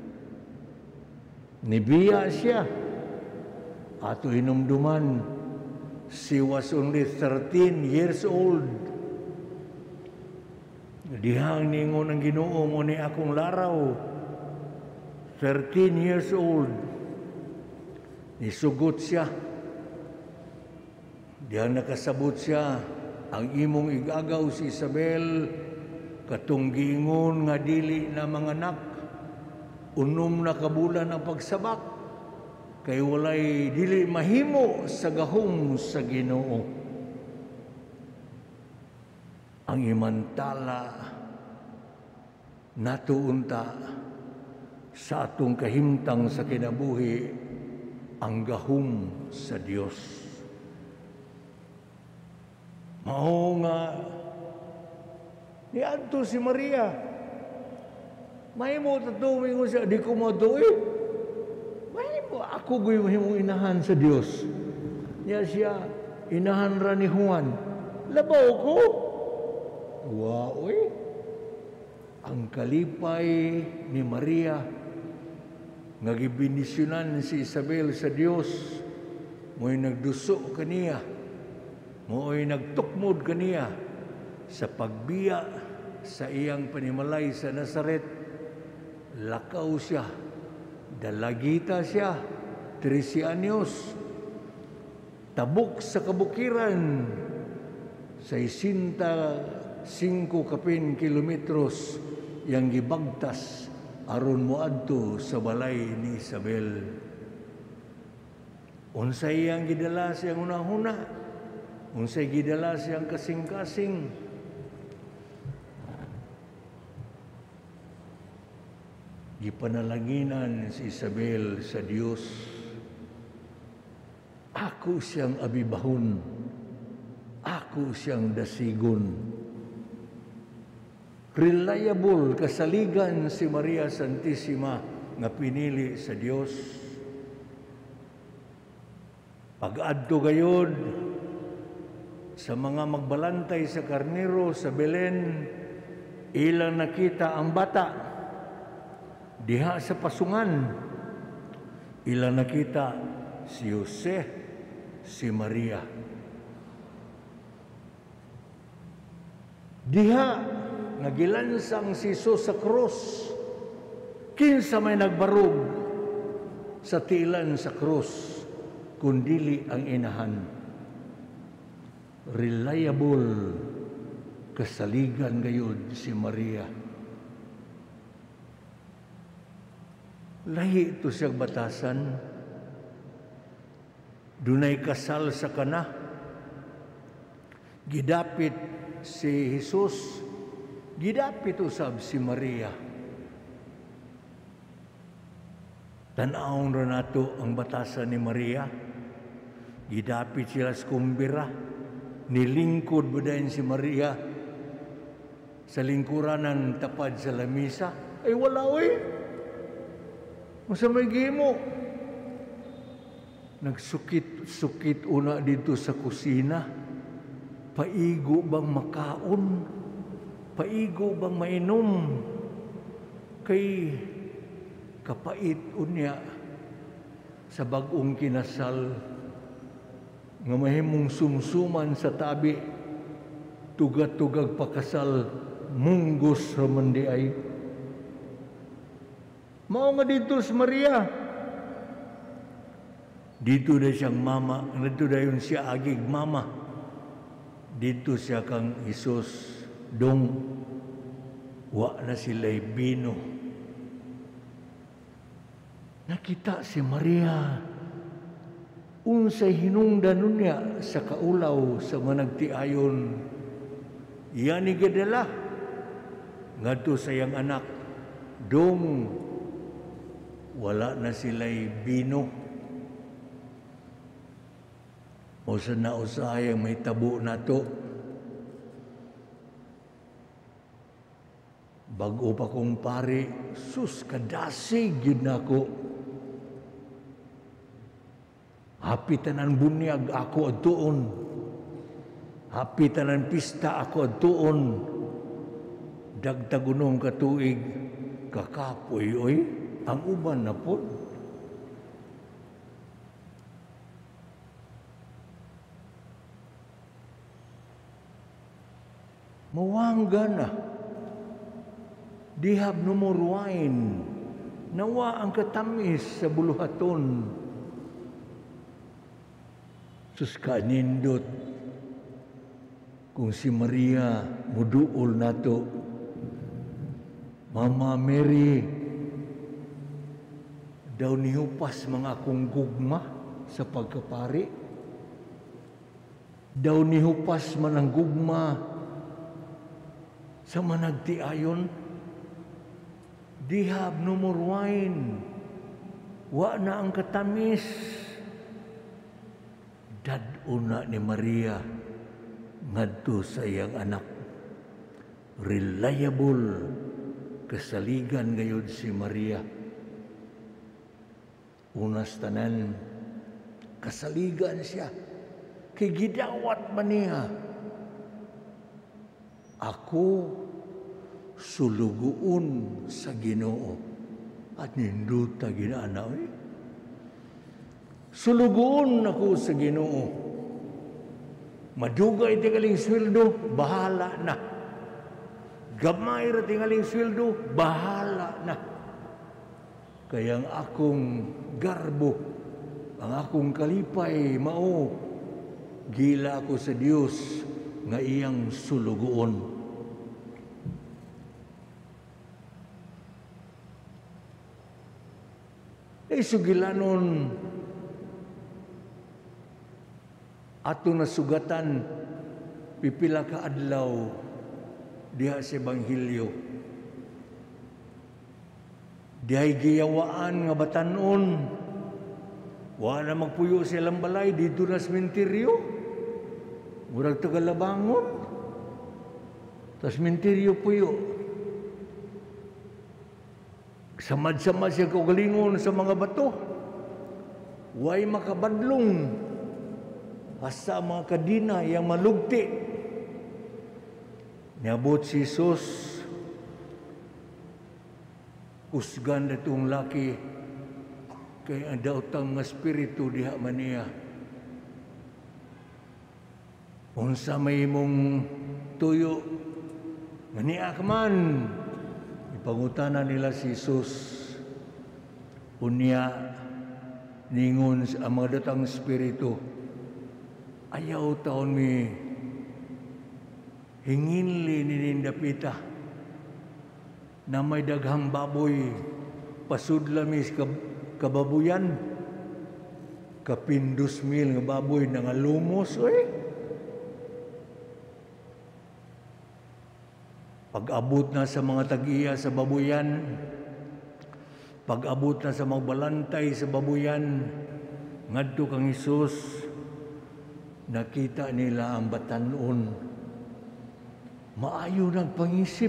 Nibiya siya. Ato hinumduman, she was only thirteen years old. Dihang ningon ang Ginoo mo ni akong laraw. thirteen years old. Nisugot siya. Dihang nakasabot siya, ang imong igagaw si Isabel, katong giingon nga dili na mga anak, unom na kabulan ang pagsabak, kay walay dili mahimo sa gahom sa Ginoo. Ang imantala natuunta sa atong kahimtang sa kinabuhi ang gahom sa Dios. Mao nga niadto si Maria. Mahimo tato mingon siya, di ko mo doy. Mahimo ako goy mahimo inahan sa Dios. Niya siya inahan ra ni Juan. Labaw ko. Wa oy. Ang kalipay ni Maria nga gibindisyonan si Isabel sa Dios, mo'y nagduso kaniya. Mo'y nagtukmod kaniya sa pagbiya sa iyang panimalay sa Nazaret. Lakaw siya, dalagita siya, trece anyos, tabok sa kabukiran, sesenta cinco kapin kilometros yang gibagtas aron moadto sa balay ni Isabel. Unsay iyang gidala siyang unahuna, unsay gidala siyang kasing-kasing. Gipanalanginan si Isabel sa Dios. Ako siyang abibahon. Ako siyang dasigon. Reliable kasaligan si Maria Santissima nga pinili sa Dios. Pag-adto gayod sa mga magbalantay sa karnero sa Belen, ilang nakita ang bata. Diha sa pasungan, ilang nakita si Jose, si Maria. Diha nagilansang si Jesus sa krus. Kinsa may nagbarog sa tilan sa krus, kundili ang inahan. Reliable kasaligan gayud si Maria. Lahi ito siyang batasan. Dunay kasal sa kana. Gidapit si Jesus. Gidapit usab si Maria. Tan-awon ra nato ang batasan ni Maria. Gidapit sila sa kumbira. nilingkod ba dahil si Maria sa lingkuran ng tapad sa lamisa? Ay wala oy. Masa may gimo. Nagsukit-sukit una dito sa kusina. Paigo bang makaon? Paigo bang mainom? Kay kapait unya sa bagong kinasal nga mahimong sumsuman sa tabi tugat-tugag pakasal munggos ra man di ay. Mao nga dito si Maria. Dito na siyang mama, dito na yun siya agig mama. Dito siya kang Isus dong wa na sila'y bino. Nakita si Maria unsay hinungdan niya sa kaulaw sa managtiayon. Iyan ni gadala ngadto sa iyang anak dong wala na sila'y bino. O sa nausayang may tabo na to. Bago pa kong pare, sus kadasig yun ako. Hapitanan bunyag ako adtuon. Hapitanan pista ako adtuon. Dagtagunong katuig kakapoy oy ang uban na po. Mawangga na. Dihab numurwain. Nawa ang katamis sa buluhaton. Sus kanindot. Kung si Maria muduol nato. Mama Mary. Daw nihupas mga akong gugma sa pagkapari. Daw nihupas man ang gugma sa managtiayon. Dihab numurwain. Wa na ang katamis. Daduna ni Maria ngadto sa iyang anak. Reliable kasaligan gayud si Maria. Unas tanan kasaligan siya. Kay gidawat man niya. Ako suluguon sa Ginoo at ninduta ginaanaw. Eh? Suluguon ako sa Ginoo. Madugay tingaling sweldo, bahala na. Gamay ra tingaling sweldo, bahala na. Kaya ang akong garbo, ang akong kalipay, mao, gila ako sa Dios nga iyang suluguon. E sugilanon ato nasugatan pipila ka adlaw diha sa Ebanghelyo. Dihay giyawaan nga batanon. Wala magpuyo silang balay dito na sementeryo. Murag Tagalabangon. Ta sementeryo puyo. Samad-samad siya kaugalingon sa mga bato. Way makabadlong. Asa mga kadina yang malugti. Niabot si Jesus. Usgan na itong laki. Kaya ang daotang nga spiritu diha maniya. Unsa may mong tuyo. Maniya ka man. Ipangutana nila si Jesus. Unya ningon ang mga datang spiritu. Ayaw taon mi hinginli ni Nindapita na may daghang baboy pasudlamis kababuyan kapindus mil nga baboy nga lumos oy. Pag-abot na sa mga tag-iya sa babuyan, pag-abot na sa mga balantay sa babuyan, ngadto kang Hesus, nakita nila ang batanon. Maayo nagpangisip.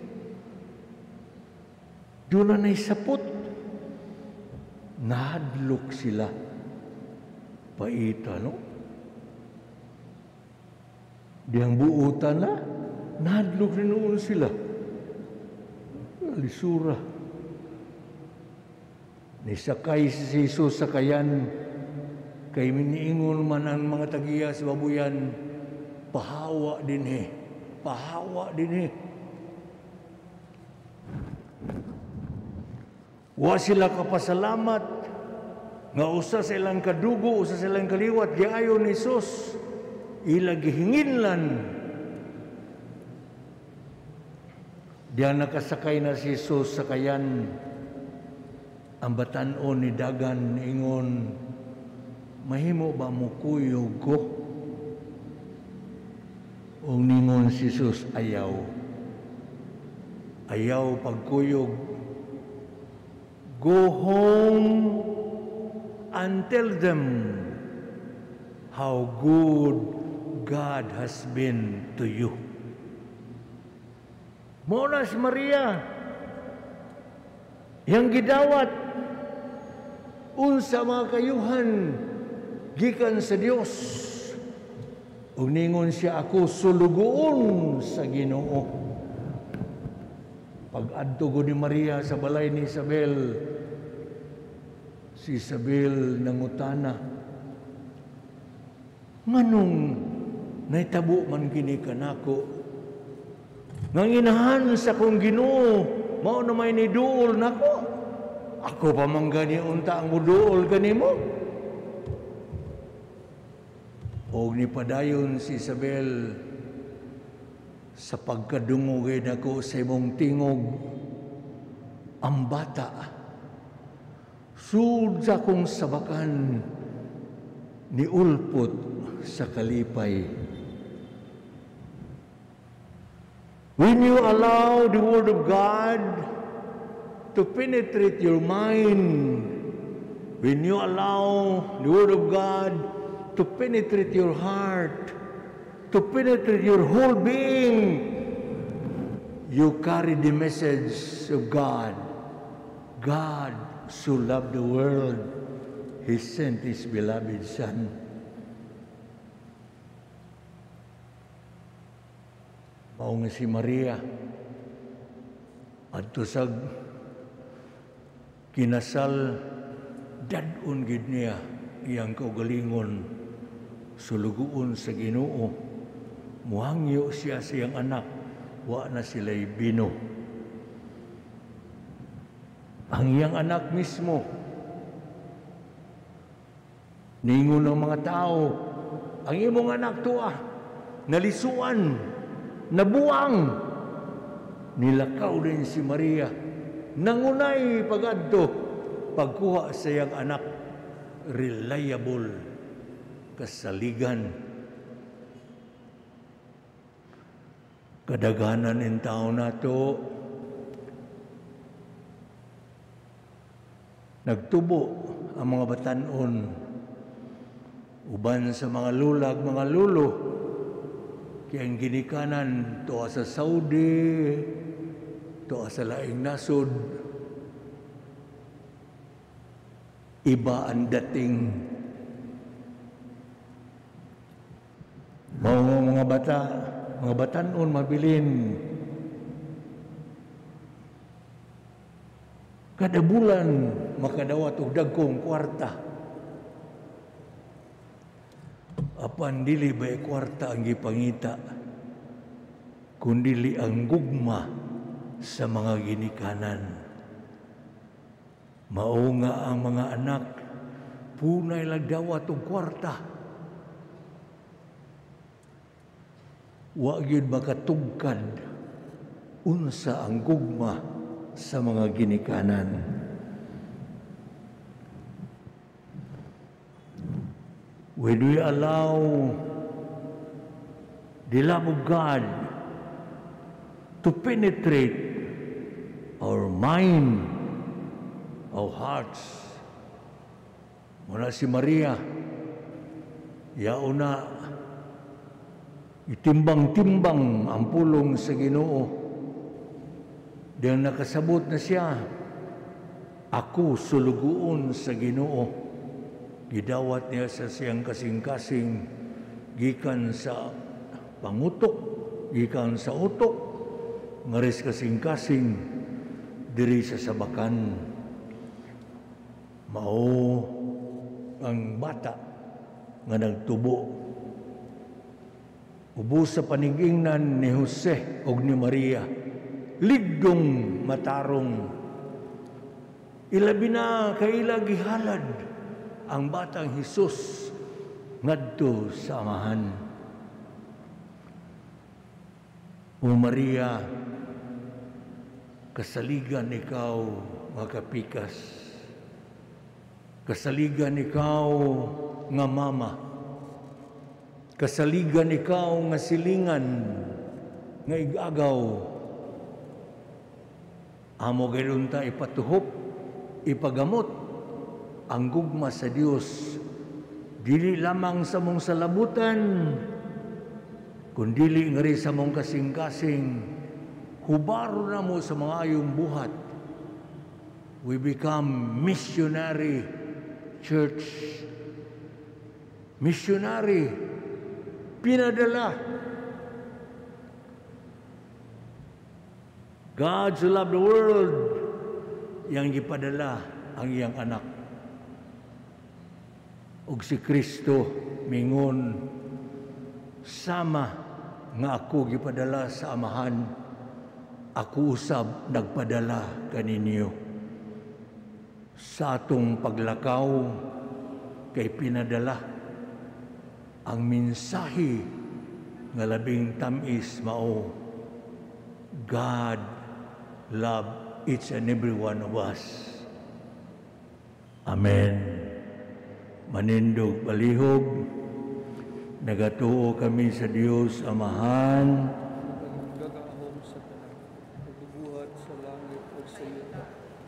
Doon na naisapot. Nahadlok sila. Paita, no? Diyang buutan na, nahadlok rin noon sila. Alisura. Nisakay si Jesus sa kayan, kay miniingon man ang mga tagiya sa babuyan, pahawa din eh, pahawa din eh. Wa sila kapasalamat, nga usa sa ilang kadugo, usa sa ilang kaliwat, giayon ni Jesus, ila gihinginlan. Diyan nakasakay na si Jesus sa kayan, ang batanon ni dagan ingon, mahimo ba mo kuyog ko? O ningon si Jesus, ayaw. Ayaw pagkuyog. Go home and tell them how good God has been to you. Muna si Maria, yang gidawat, unsa mga kayuhan, gikan sa Dios. Ug ningon siya, ako sulugoon sa Ginoo. Pag-adto ko ni Maria sa balay ni Isabel, si Isabel nangutana, nganong naitabo man kini kanako? Nganginahan sa kong Ginoo, mao na may niduol nako. Ako pa man gani unta ang muduol kanimo. Og ni padayon si Isabel, sa pagkadungogay nako sa imong tingog, ang bata, sud sa kong sabakan, ni ulpot sa kalipay. When you allow the Word of God to penetrate your mind, when you allow the Word of God to penetrate your heart, to penetrate your whole being, you carry the message of God. God so loved the world, He sent His beloved Son. Mao nga si Maria, adto sa kinasal, dad-on gid niya iyang kaugalingon, sulugoon sa Ginoo. Muhangyo siya sa iyang anak, wa na sila'y bino. Ang iyang anak mismo, ningon ng mga tao, ang imong anak tuwa, nalisuan, nabuang. Nilakaw din si Maria, nangunay pagadto, pagkuha sa iyang anak, reliable, kasaligan. Kadaghanan in tao na to, nagtubo ang mga batanon, uban sa mga lulag, mga lulo, kaya ang ginikanan, tuwa sa Saudi, tuwa sa laing nasod, iba ang dating. Mga mga bata, mga batanon mabilin. Kada bulan, makadawat og dagkong kwarta. Apan dili ba kwarta ang gipangita, kundili ang gugma sa mga ginikanan. Mao nga ang mga anak, punay lagdawat og kwarta. Wa gyud makatugkad unsa ang gugma sa mga ginikanan. When we allow the love of God to penetrate our mind, our hearts, mula si Maria, yauna itimbang-timbang ang pulong sa Ginoo. Dahil nakasabot na siya, ako suluguon sa Ginoo. Gidawat niya sa siyang kasing-kasing, gikan sa pangutok, gikan sa utok, ngaris kasing-kasing, diri sa sabakan. Mao ang bata nga nagtubo. Ubos sa paningingnan ni Jose o ni Maria, ligdong matarong. Ilabi na kaila gihalad ang batang Hesus ngadto sa amahan. O Maria, kasaligan ikaw makapikas. Kasaligan ikaw nga mama. Kasaligan ikaw nga silingan nga igagaw. Amo gayud ta ipatuhop, ipagamot ang gugma sa Dios, dili lamang sa mong salabutan, kundili nga rin sa mong kasing-kasing, hubaro na mo sa mga ayong buhat. We become missionary church. Missionary, pinadala. God so loved the world, yang gipadala ang iyang anak. Ug si Kristo mingon, sama nga ako gipadala sa amahan, ako usab nagpadala kaninyo. Sa atong paglakaw kay pinadala ang mensahe nga labing tamis mao, God love each and every one of us. Amen. Manindog palihog, nagatuo kami sa Dios Amahan, gagahom sa tanan, pagbubuhat sa langit o sa yuta.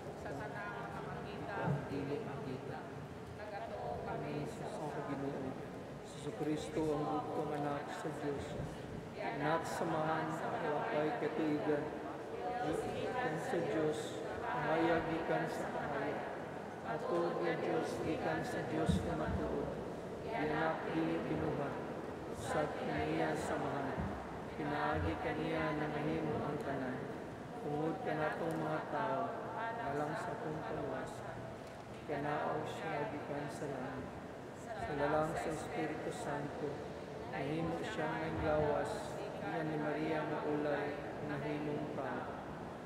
Dili makita. Kami sa sa Ginoo, sa Kristo ang bugtong anak sa Dios. Anak samahan wakay katuigan, gikan sa Dios, pamaya gikan sa pamaya. Matuod nga Diyos, gikan sa Diyos na matuod. Yanak di binuhat, sa kaniya samahan. Pinaagi kaniya na nahimo ang tanan. Tungod ka na itong mga tao, alang sa itong paluwas. Kanaaw siya gikan sa langit. Sa lalang sa Espiritu Santo, nahimo siya ng lawas, iyan ni Maria na ulay, nahimong tao.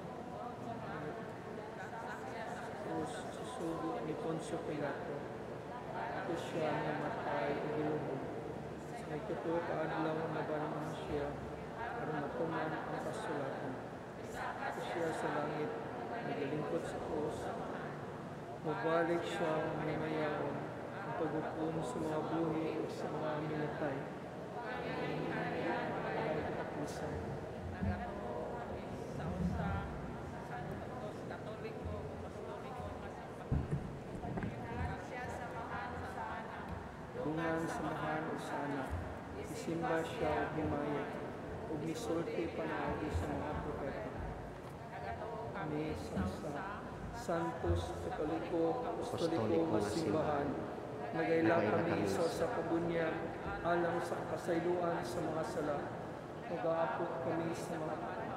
Susugo ni Poncio Pilato, ito siya na matay o giluhod. Sa ikuto kaadlaw na banang siya, para matuman ang kasulatan. Ito siya sa langit, nagalingkod sa krus. Mabalik siya ang mayayawon, ang paghukom sa mga buhi o sa mga minatay. Dungan samahan o sa anak, isimba siya o himayat, o misulti panaagi sa mga propeta. Kami sa Santos Katoliko, Apostoliko, Masimbahan, nagayla kami sa sa kabunyag, alang sa kasayluan sa mga sala, mag-aapot kami sa mga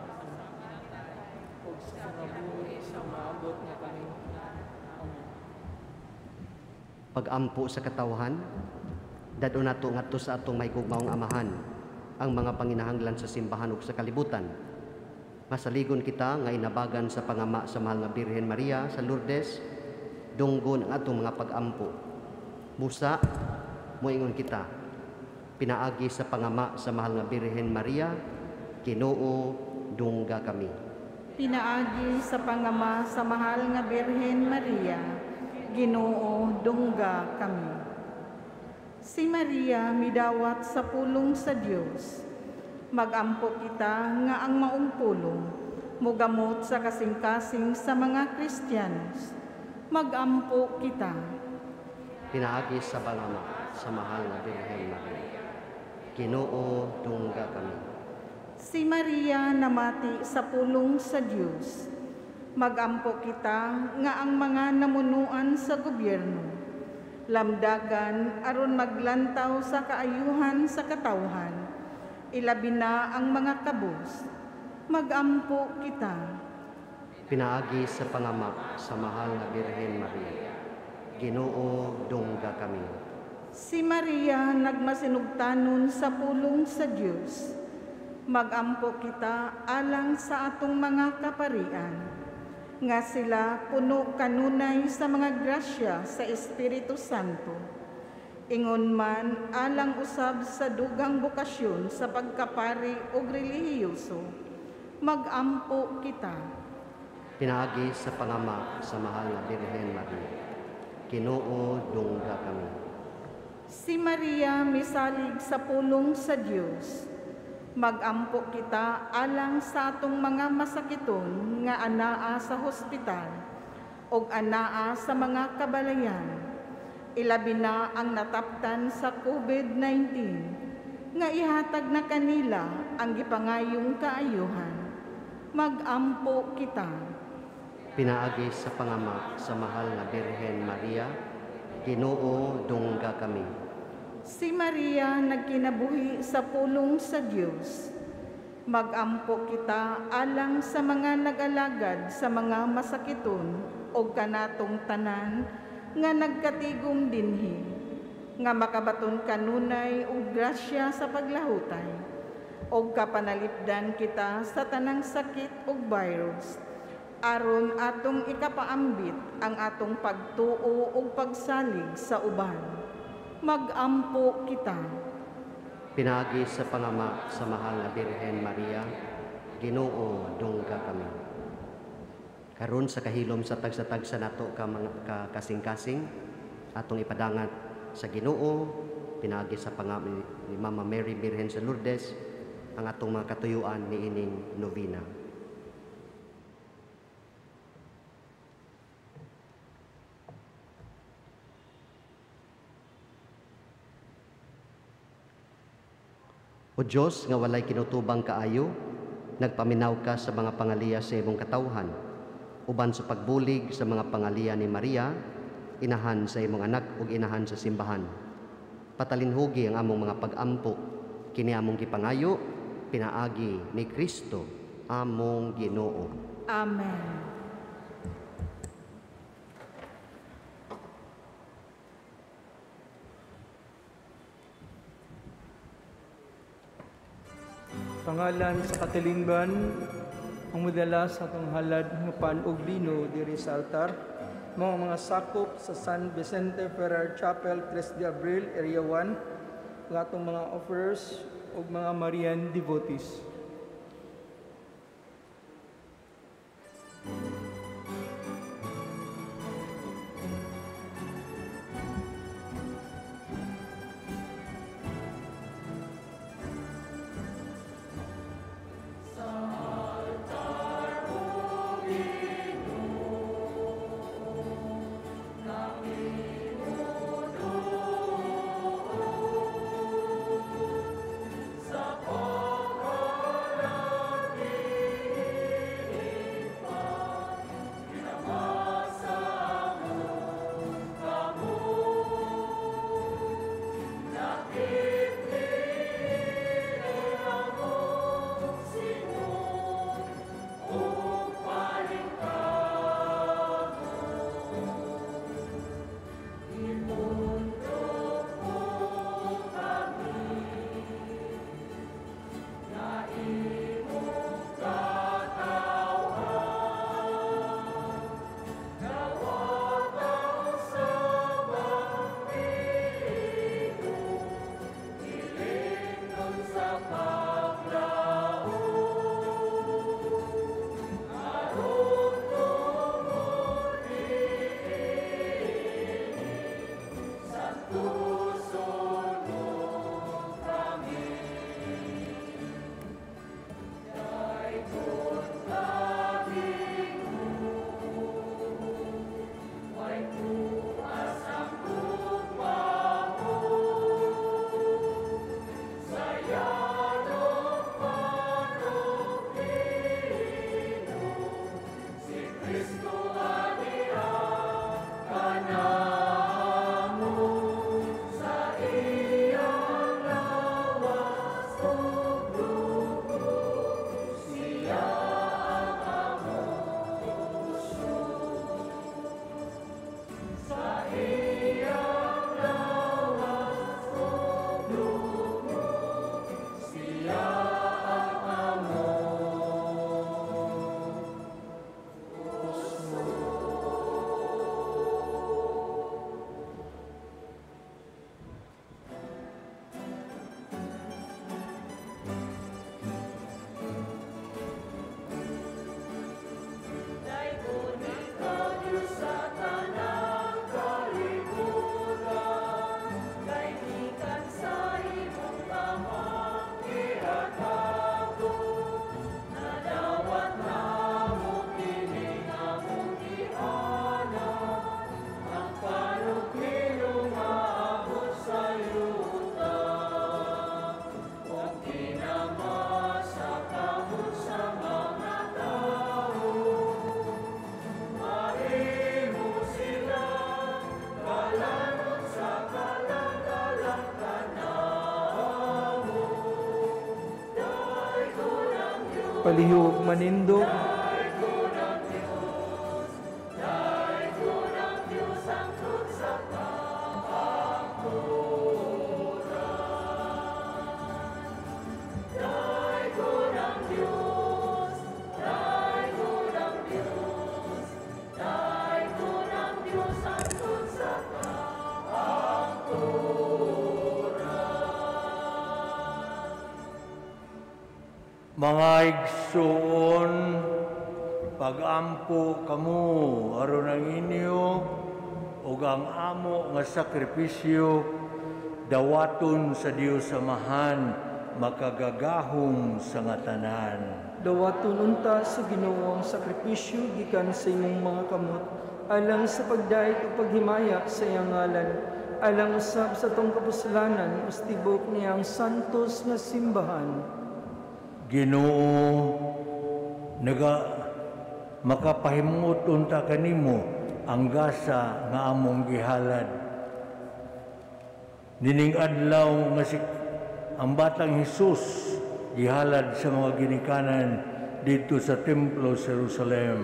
o sa mga buhay sa maabot na kami. Amen. Pag-ampo sa katawhan, dado nato ngadto sa atong mahigugmaong amahan ang mga panginahanglan sa simbahan ug sa kalibutan. Masaligon kita nga inabagan sa pangama sa mahal nga Birhen Maria sa Lourdes, dunggon ang atong mga pag-ampo. Busa, moingon kita, pinaagi sa pangama sa mahal nga Birhen Maria, Ginoo, dungga kami. Pinaagi sa pangama sa mahal nga Birhen Maria, Ginoo, dungga kami. Si Maria midawat sa pulong sa Dios. Magampo kita nga ang maong pulong, mugamot sa kasing-kasing sa mga Kristiyanos. Magampo kita. Pinaagi sa pangama sa mahal nga Birhen Maria. Ginoo, dungga kami. Si Maria namati sa pulong sa Dios. Magampo kita nga ang mga namunuan sa gobyerno. Lamdagan aron maglantaw sa kaayuhan sa katawhan. Ilabi na ang mga kabus. Magampo kita. Pinaagi sa pangamak sa mahal nga Birhen Maria. Ginoo, dungga kami. Si Maria nagmasinugtanon sa pulong sa Dios. Magampo kita alang sa atong mga kaparian, nga sila puno kanunay sa mga grasya sa Espiritu Santo. Ingon man alang usab sa dugang bokasyon sa pagkapari o relihiyoso, magampo kita. Pinaagi sa pangamak sa mahal nga Birhen Maria. Ginoo, dungga kami. Si Maria misalig sa pulong sa Dios. Magampo kita alang sa atong mga masakiton nga anaa sa hospital o anaa sa mga kabalayan. Ilabi na ang nataptan sa COVID nineteen nga ihatag na kanila ang gipangayong kaayuhan. Magampo kita. Pinaagi sa pangamak sa mahal nga Birhen Maria. Ginoo, dungga kami. Si Maria nagkinabuhi sa pulong sa Dios. Magampo kita alang sa mga nag-alagad sa mga masakiton o kanatong tanan nga nagkatigom dinhi, nga makabaton kanunay o grasya sa paglahutay, o kapanalipdan kita sa tanang sakit o virus, aron atong ikapaambit ang atong pagtuo o pagsalig sa uban. Magampo kita. Pinagi sa pangamak sa mahal nga Birhen Maria. Ginoo, dungga kami. Karon sa kahilom sa tagsa-tagsa nato ka mga ka kasing-kasing atong ipadangat sa Ginoo, pinagi sa pangamak ni Mama Mary Birhen sa Lourdes ang atong mga katuyuan ni ining novena. O Diyos nga walay kinutubang kaayo, nagpaminaw ka sa mga pangaliya sa imong katawhan, uban sa pagbulig sa mga pangaliya ni Maria, inahan sa imong anak ug inahan sa simbahan. Patalinhugi ang among mga pag-ampo, kini among gipangayo, pinaagi ni Kristo, among Ginoo. Amen. Pangalan sa katilingban, ang mudala sa atong halad ng pan ug lino diri sa altar, mga mga sakop sa San Vicente Ferrer Chapel, tres de Abril, Area one, ang atong mga offers ug mga Marian devotees. Palihog manindog, mga igsoon, pagampo kamo aron ang inyo ug ang amo nga sakripisyo dawaton sa Dios Amahan makagagahom sa nga tanan. dawaton unta sa Ginoo ang sakripisyo gikan sa imong mga kamot, alang sa pagdait o paghimaya sa iyang ngalan, alang usab sa tong kapuslanan, ustibok niyang santos nga simbahan. Ginoo, naga makapahimot unta kanimo ang gasa nga among gihalad. Nining adlaw nga si ang batang Hesus gihalad sa mga ginikanan dito sa templo sa Jerusalem.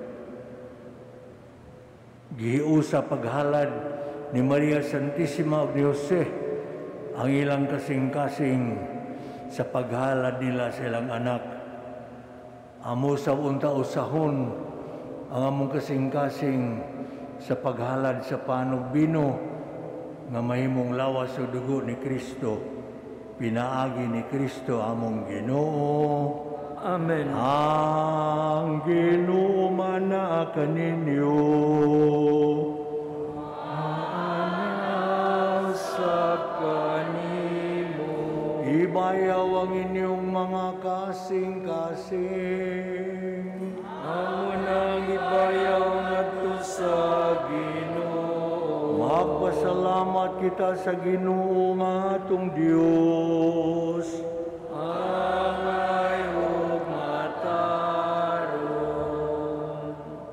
Gihiu sa paghalad ni Maria Santissima ug ni Jose ang ilang kasing-kasing sa paghalad nila sa ilang anak. Amo sa unta usahon ang among kasing-kasing sa paghalad sa panog bino nga mahimong lawas sa dugo ni Kristo, pinaagi ni Kristo among Ginoo. Amen. Ang Ginoo mana kaninyo. Sa kanimo. Ibayaw ang inyong mga kasing-kasing. Amo nang ibayaw ngadto sa Ginoo. Magpasalamat kita sa Ginoo nga atong Dios. Angay ug matarong.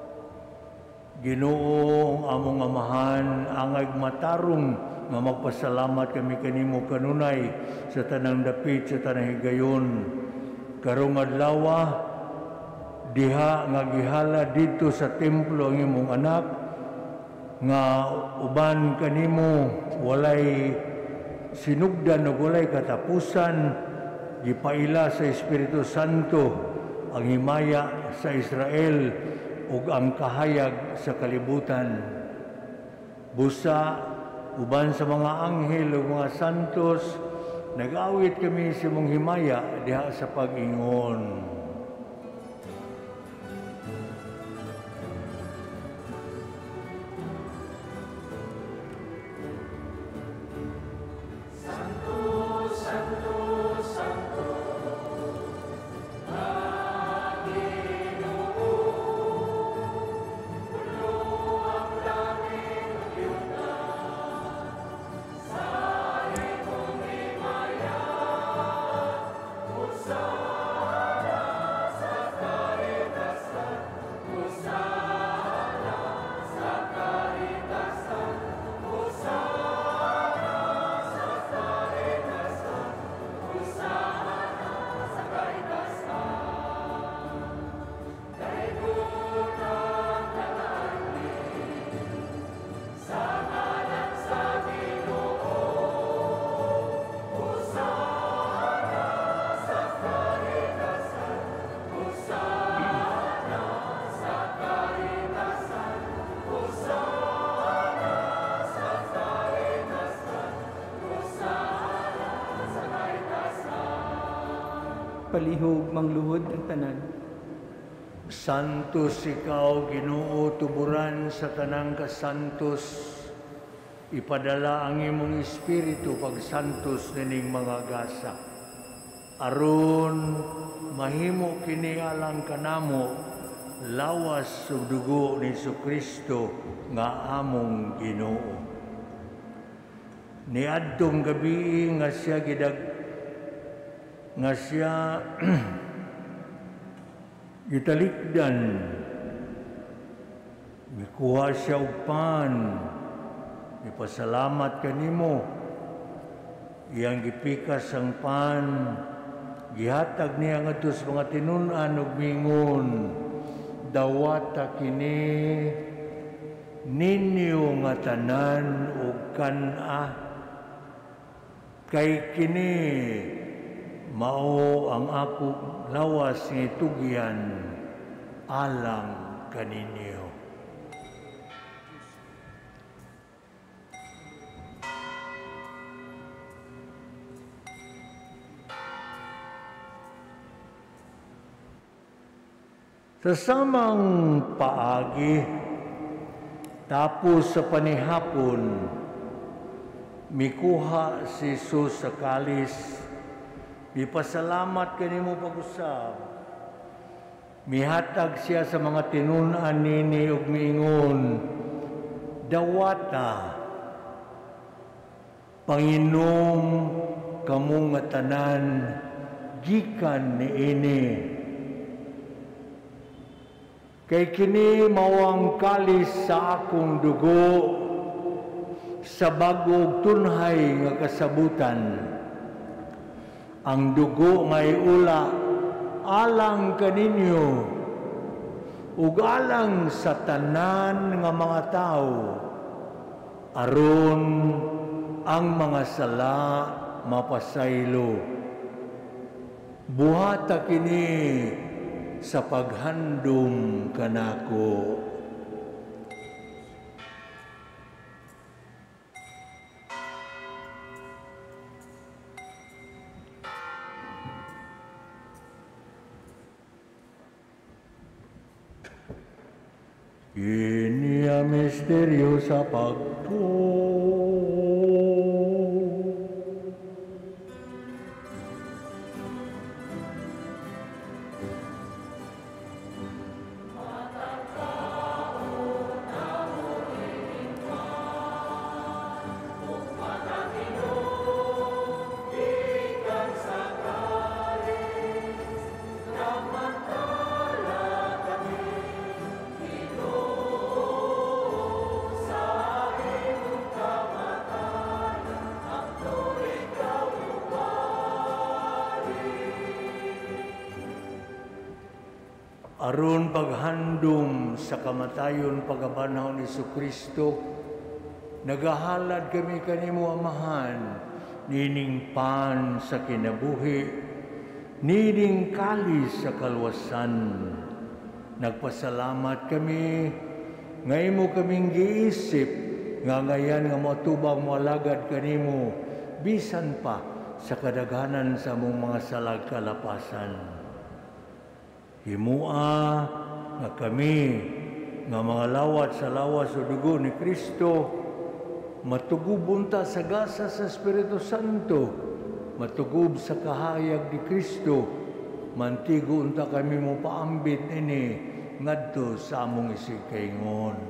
Ginoo among amahan, angay matarong nga magpasalamat kami kanimo kanunay sa tanang dapit sa tanang higayon. Karong adlaw diha nga gihala dito sa templo ang imong anak nga uban kanimo walay sinugdan ug walay katapusan, gipaila sa Espiritu Santo ang himaya sa Israel ug ang kahayag sa kalibutan. Busa uban sa mga anghel ug mga santos, nag-awit kami sa mong himaya diha sa pag-ingon. Palihog mangluhod ang tanan. Santos ikaw, Ginoo, tuburan sa tanang kasantos. Ipadala ang imong espiritu pagsantos nining mga gasa. Aron mahimo kini alang kanamo lawas sa dugo ni Jesucristo nga among Ginoo. Niadtong gabi nga siya gidag nga siya gitalikdan, mikuha siya og pan, ipasalamat kanimo, iyang gipikas ang pan, gihatag niya ngadto sa mga tinun-an ug mingon, dawata kini ninyo nga tanan ug kan-a, kay kini mao ang ako lawas nga itugyan alang kaninyo. Sa samang paagi, tapos sa panihapon, mikuha si Jesus sa kalis, mipasalamat kanimo pag-usab, mihatag siya sa mga tinun-an nini ug miingon, dawata, Panginom kamong nga tanan, gikan ni ini. Kay kini mawang kalis sa akong dugo, sa bagog tunhay nga kasabutan. Ang dugo may ula alang kaninyo, ug alang sa tanan nga mga tao, aron ang mga sala mapasaylo. Buhata kini sa paghandom kanako. Kini ang misteryo sa pagtuo. Aron paghandom sa kamatayon pagabanhaw ni Jesucristo, nagahalad kami kanimo Amahan, nining pan sa kinabuhi, nining kalis sa kalwasan. Nagpasalamat kami, nga imo kaming giisip, nga ngayan nga matubang malagad kanimo, bisan pa sa kadaghanan sa among mga salag kalapasan. Himua nga kami, nga mga lawat sa lawas o dugo ni Kristo, matugub unta sa gasa sa Espiritu Santo, matugub sa kahayag ni Kristo, mantigo unta kami mo paambit ini, ngadto sa among isikaingon.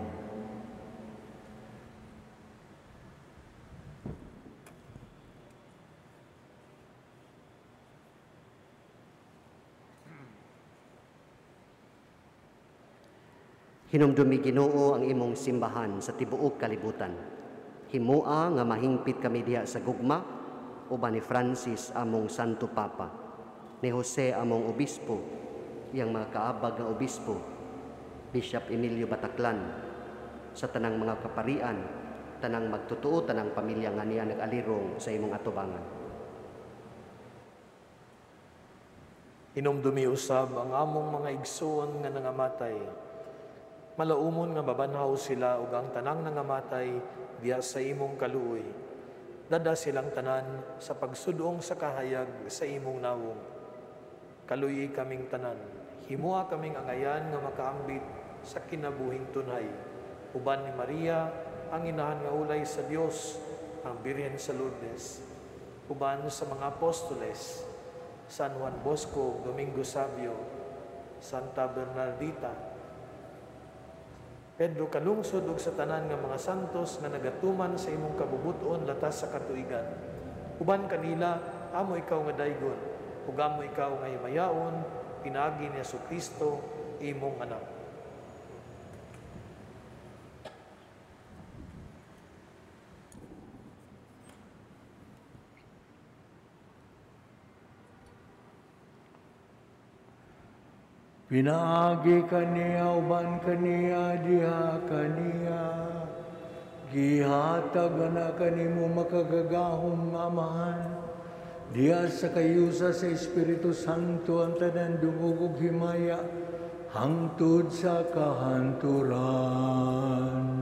Hinumdumi Ginoo ang imong simbahan sa tibuok kalibutan. Himua nga mahingpit kami diha sa gugma, uban ni Francis among Santo Papa, ni Jose among obispo, iyang mga kaabag nga obispo, Bishop Emilio Bataclan, sa tanang mga kaparian, tanang magtutuo, tanang pamilya nga niya nag-alirong sa imong atubangan. Hinumdumi usab ang among mga igsoon nga nangamatay. Malaumon nga babanhaw sila ug ang tanang nangamatay diya sa imong kaluoy. Dada silang tanan sa pagsudong sa kahayag sa imong nawong. Kaluoy kaming tanan. Himua kaming angayan nga makaambit sa kinabuhing tunay. Uban ni Maria, ang inahan nga ulay sa Dios, ang Birhen sa Lourdes. Uban sa mga apostoles, San Juan Bosco, Domingo Savio, Santa Bernardita, Pedro kalungsod ug sa tanan nga mga santos nga nagatuman sa imong kabubuton latas sa katuigan. Uban kanila, amo ikaw nga daygon, ug amo ikaw nga himayaon, pinagi ni Jesucristo, imong anak. Pinaagi kaniya uban kaniya diha kaniya. Gihatag na kanimo makagagahom nga amahan. Diya sa kayusa sa Espiritu Santo ang tanan dungog ug himaya hangtod sa kahanturan.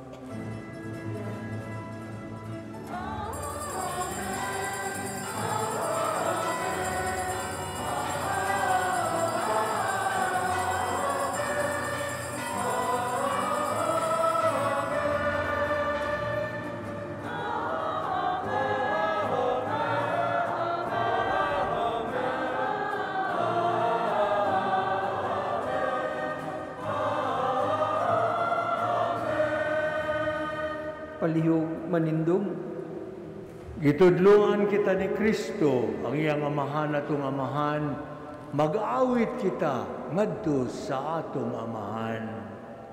Palihog manindong. Gitudloan kita ni Kristo, ang iyang amahan atong amahan, mag-awit kita ngadto sa atong amahan.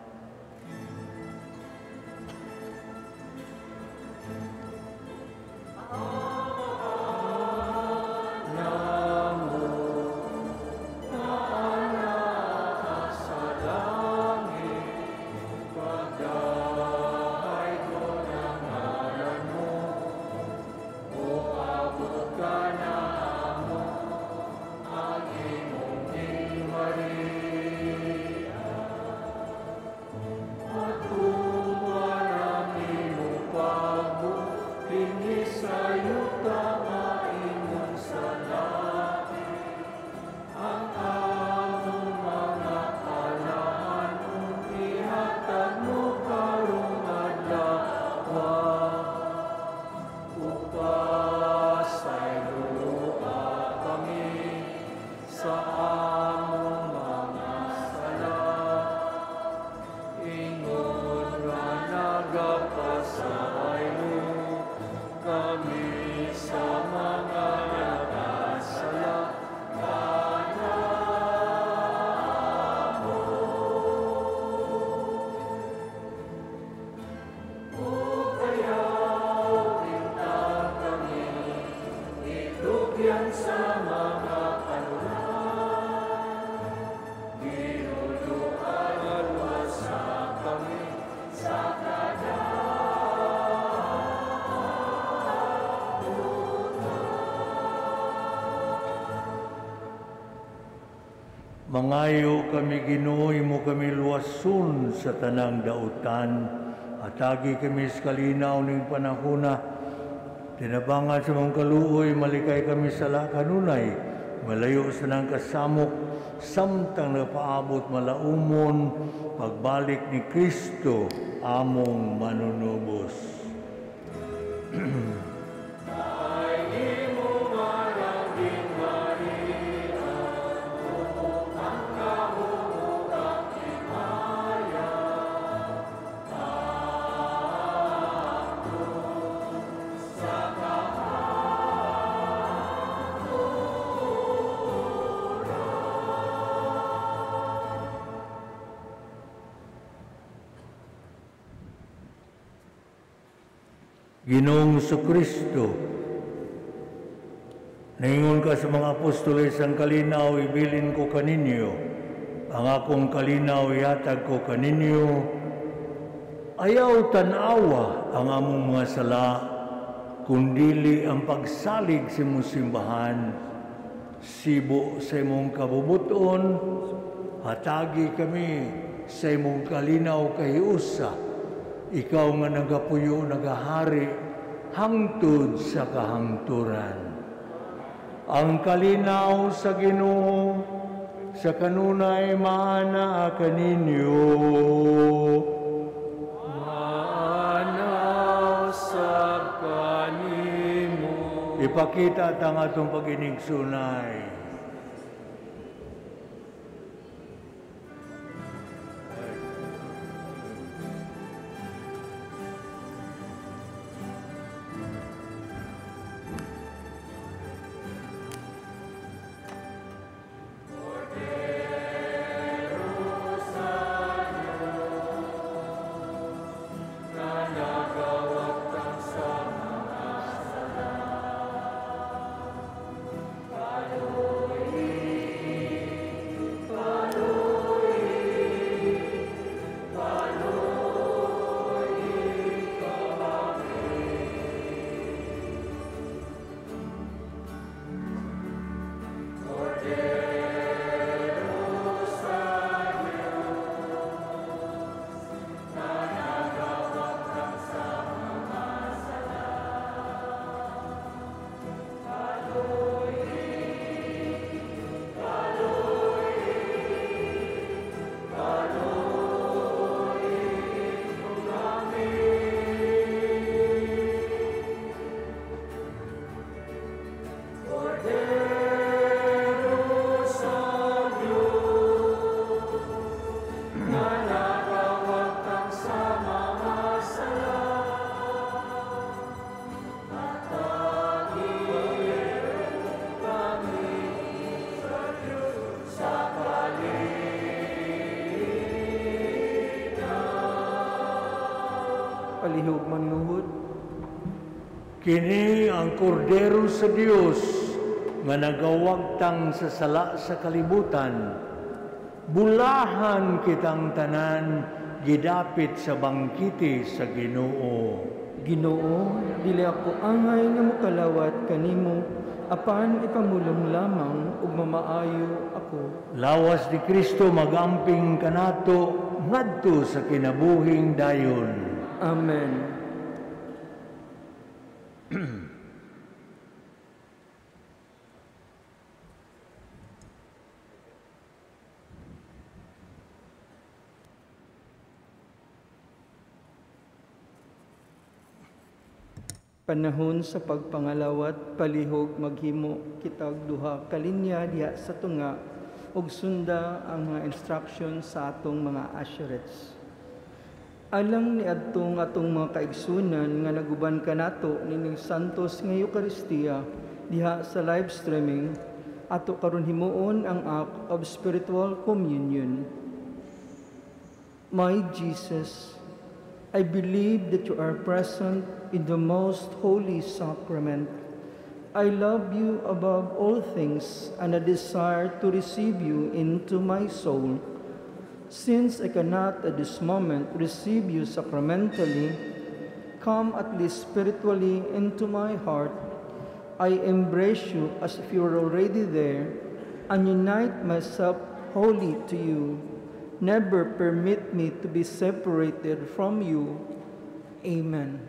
Mangayo kami Ginoo, imo kami luwason sa tanang dautan. Atagi kami sa kalinaw ning panahona. Tinabangan sa mong kaluoy, malikay kami sa lakanunay. Malayo sa nang kasamok, samtang napaabot malaumon, pagbalik ni Kristo, among manunubos. Ginoong Kristo, naingon ka sa mga apostoles ang kalinaw, ibilin ko kaninyo, ang akong kalinaw ihatag ko kaninyo. Ayaw tanawa ang among mga sala, kundili ang pagsalig sa imong simbahan. Sibo sa imong kabubuton, hatagi kami sa imong kalinaw kahiusa. Ikaw nga nagapuyo, nagahari, hangtod sa kahangturan. Ang kalinaw sa Ginoo, sa kanunay maana kaninyo. Maana sa kanimo. Ipakita ang atong pag-inigsunay. Lord. palihog manluhod. Kini ang kordero sa Dios nga nagawagtang sa sala sa kalibutan. Bulahan kitang tanan gidapit sa bangkiti sa Ginoo. Ginoo, dili ako angay nga mokalawat kanimo, apan ipamulong lamang ug mamaayo ako. Lawas ni Kristo magamping kanato ngadto sa kinabuhing dayon. Amen. Panahon sa pagpangalawat, palihog maghimo kitag duha kalinya diha sa tunga ug sunda ang mga instruction sa atong mga asherets. Alang ni adtong atong mga kaigsunan nga naguban kanato nining santos nga Eucharistia diha sa live streaming, ato karon himuon ang act of spiritual communion. My Jesus, I believe that you are present in the most holy sacrament. I love you above all things, and I desire to receive you into my soul. Since I cannot at this moment receive you sacramentally, come at least spiritually into my heart. I embrace you as if you were already there, and unite myself wholly to you. Never permit me to be separated from you. Amen.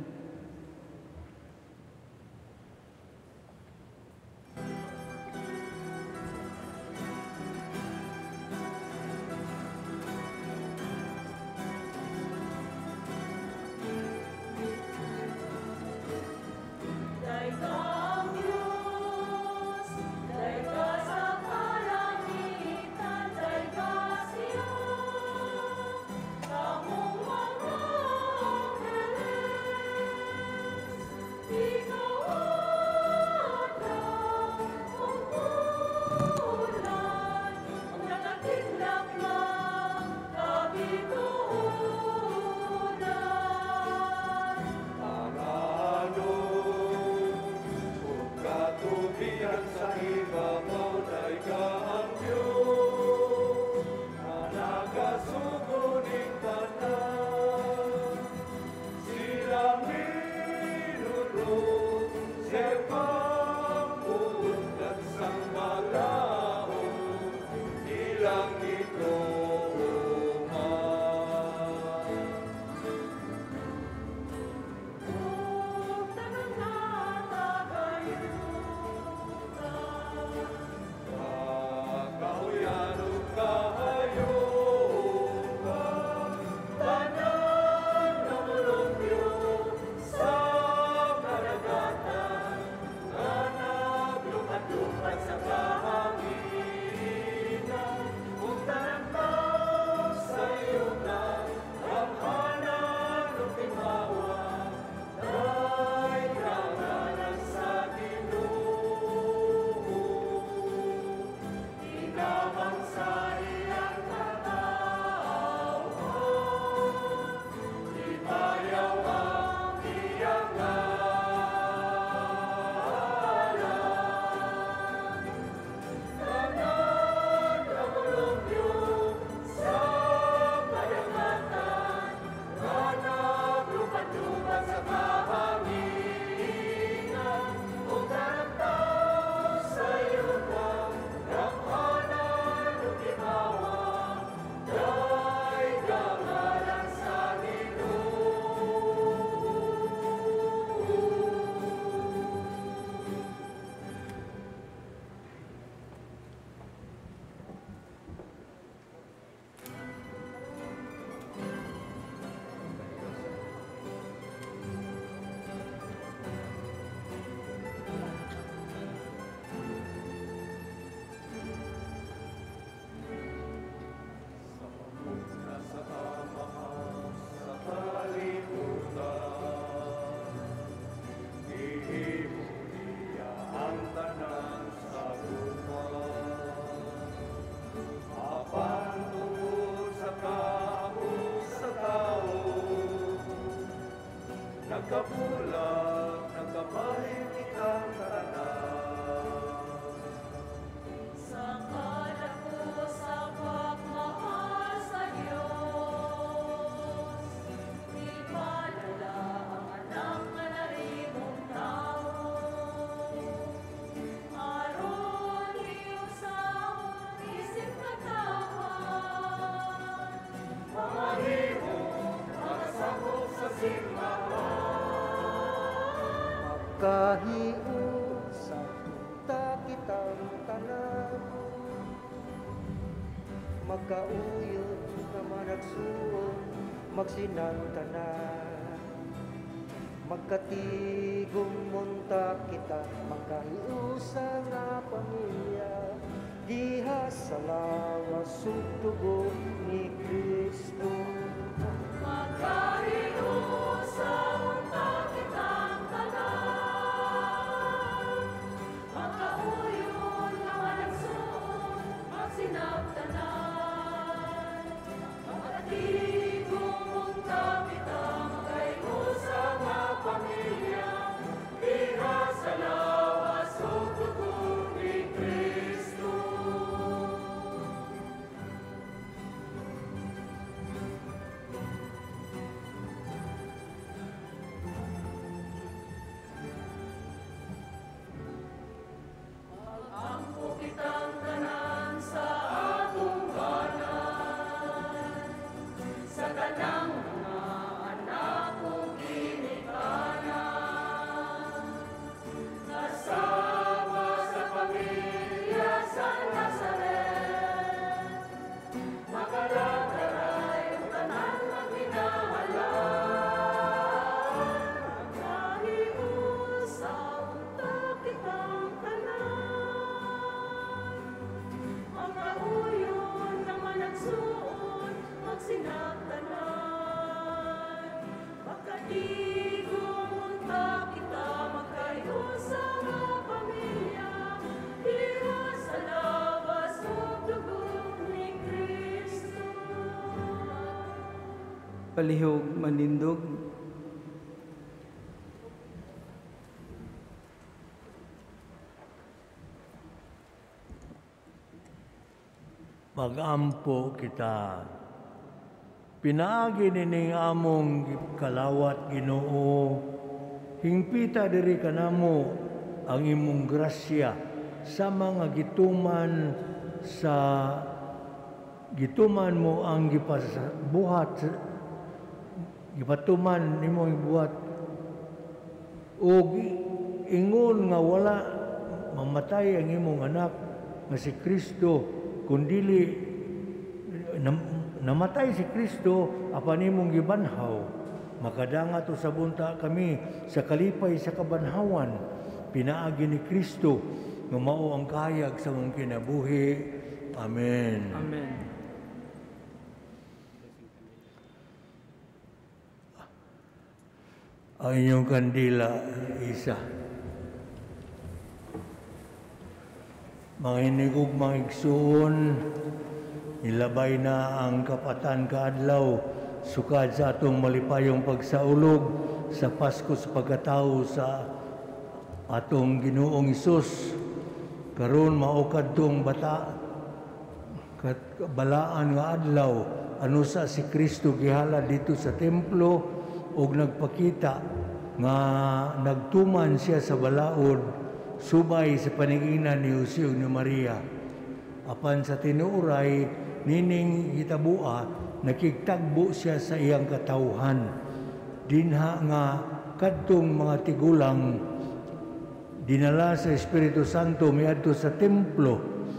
Magkahiusa ta kitang tanan, magkauyod na managsuon, magsinantanan. Magkatigong munta kita, magkahiusa nga pamilya, diha sa lawas ug dugo ni Kristo. Magkahiusa unta kitang tanan, magkauyod nga managsuon, magsinabtanan. Magkatigong munta kita, magkahiusa nga pamilya, diha sa lawas ug dugo ni Kristo. Magangko kitang tanan sa atong kanan, sa tanang mga anak kong ginikanan. Kasama sa pamilya sa Nazaret, makalagaray ang tanan na minahalan. Magkahiusa unta kitang tanan, magkauyon na managsuon, magsinagtanan. Magkatigong unta kita, magkahiusa nga pamilya, diha sa labas ug dugo ni Kristo. Palihog manindog. Magampo kita. Pinaagi nining among kalawat Ginoo, hingpita diri kanamo ang imong grasya sa mga gituman sa gituman mo ang gipabuhat gipatuman nimo ibuhat ug ingon nga wala mamatay ang imong anak nga si Kristo kundili nam, namatay si Kristo apan imong gibanhaw. Makadanga to sa bunta kami sa kalipay sa kabanhawan, pinaagi ni Kristo nga mao ang kahayag sa mong kinabuhi. Amen. Amen. Ang inyong kandila, isa. Mga hinigog mga igsuon, ilabay na ang kapatan kaadlaw, sukad sa atong malipayong pagsaulog sa Pasko sa pagkatao sa atong Ginoong Hesus. Karon maukad tong bata, balaan nga adlaw, ano sa si Kristo gihala dito sa templo, og nagpakita nga nagtuman siya sa balaod subay sa paninginan ni Jose ug ni Maria. Apan sa tinuoray nining hitabua nakigtagbo siya sa iyang katawhan. Dinha nga kadtong mga tigulang dinala sa Espiritu Santo miadto sa templo.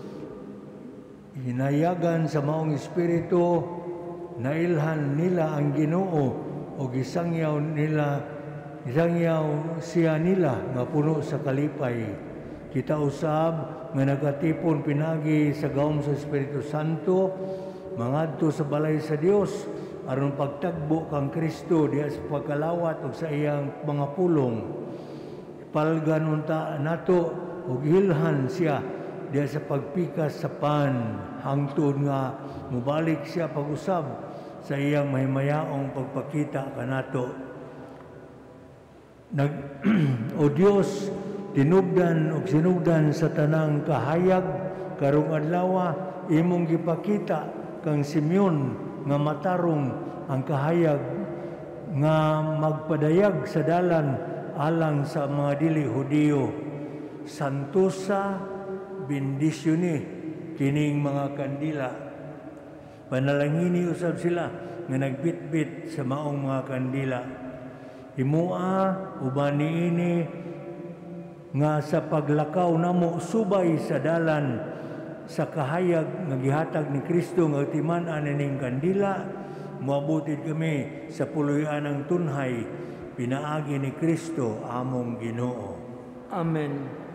Hinayagan sa maong Espiritu, nailhan nila ang Ginoo o gisangyaw nila, gisangyaw siya nila nga puno sa kalipay. Kita usab nga nagatipon pinagi sa gawom sa Espiritu Santo, mangadto sa balay sa Dios aron pagtagbo kang Kristo diha sa pagkalawat ug sa iyang mga pulong. Palgan unta nato ug ilhan siya diha sa pagpikas sa pan hangtod nga mubalik siya pag-usab sa iyang mahimayaong pagpakita kanato. Nag o Dios, tinubdan ug sinugdan sa tanang kahayag karong adlaw imong gipakita kang Simeon nga matarong ang kahayag nga magpadayag sa dalan alang sa mga dili Hudiyo. Santosa bendisyoni kining mga kandila. Panalangini usab sila nga nagbitbit sa maong mga kandila. Himua uban niini nga sa paglakaw namo subay sa dalan sa kahayag nga gihatag ni Kristo nga timan-an ning kandila, moabutid kami sa puloy-an ng tunhay pinaagi ni Kristo among Ginoo. Amen.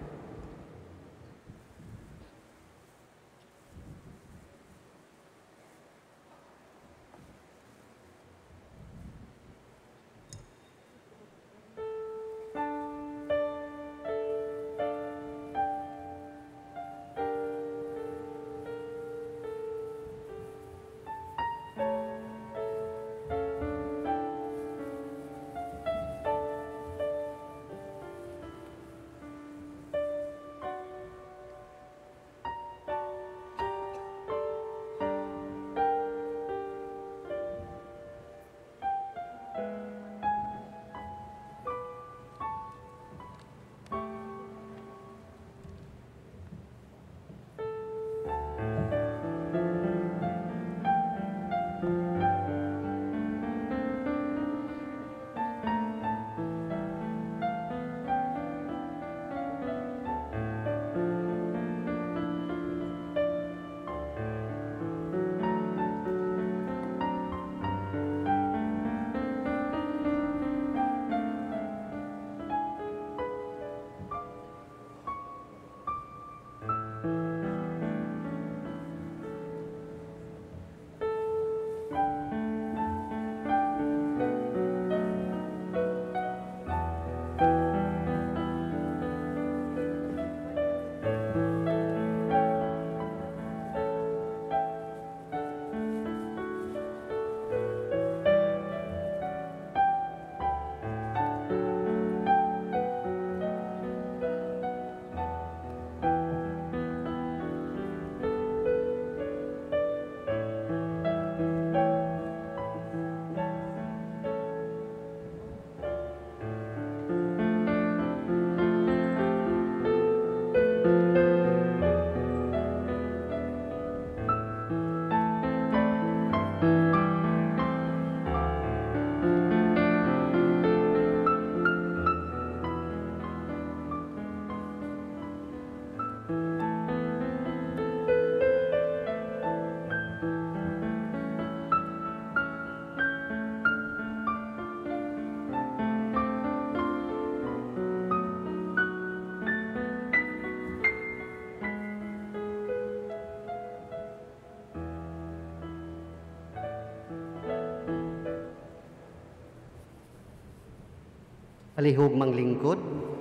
Palihog manglingkod,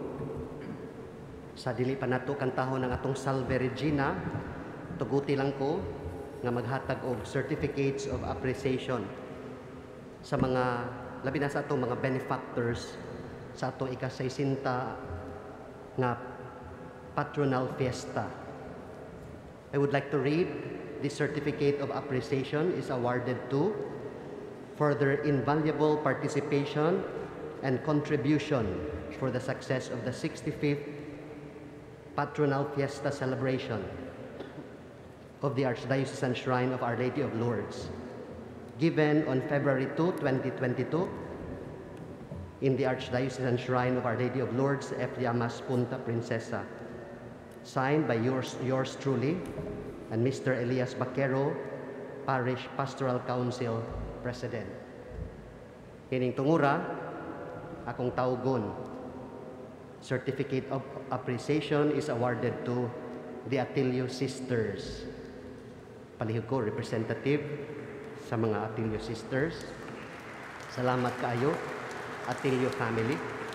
sa dili pa nato kantahon ng atong Salve Regina, tuguti lang ko nga maghatag og certificates of appreciation sa mga labi na sa atong mga benefactors sa atong ikasaysinta nga patronal fiesta. I would like to read this certificate of appreciation is awarded to for their invaluable participation and contribution for the success of the sixty-fifth Patronal Fiesta celebration of the Archdiocesan Shrine of Our Lady of Lourdes, given on February second, twenty twenty-two in the Archdiocesan Shrine of Our Lady of Lourdes, F. Llamas, Punta Princesa, signed by yours, yours truly and Mister Elias Baquero, Parish Pastoral Council President. Kining tungura, akong tawgon. Certificate of Appreciation is awarded to the Atilio Sisters. Palihog ko, representative sa mga Atilio Sisters. Salamat kaayo, Atilio family.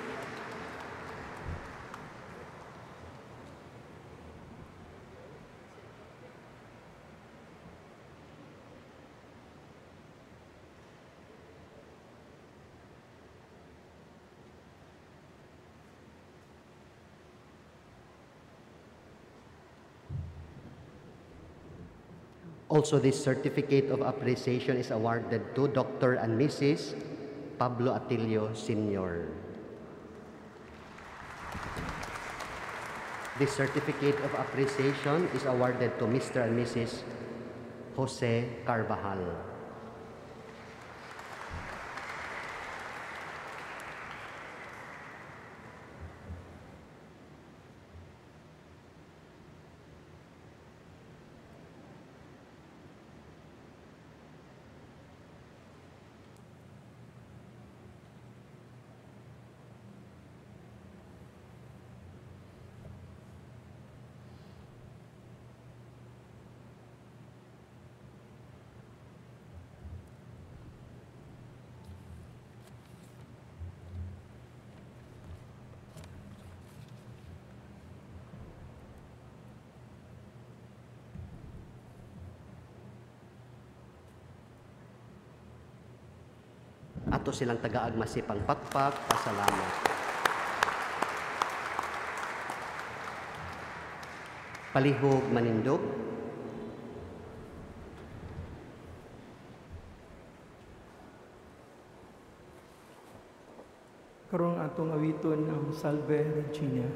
Also, this certificate of appreciation is awarded to Doctor and Missus Pablo Atilio Senior This certificate of appreciation is awarded to Mister and Missus Jose Carvajal. ato silang tagaag masipang pakpak, pasalamat. Palihog manindog. Karong atong awiton ang Salve Regina.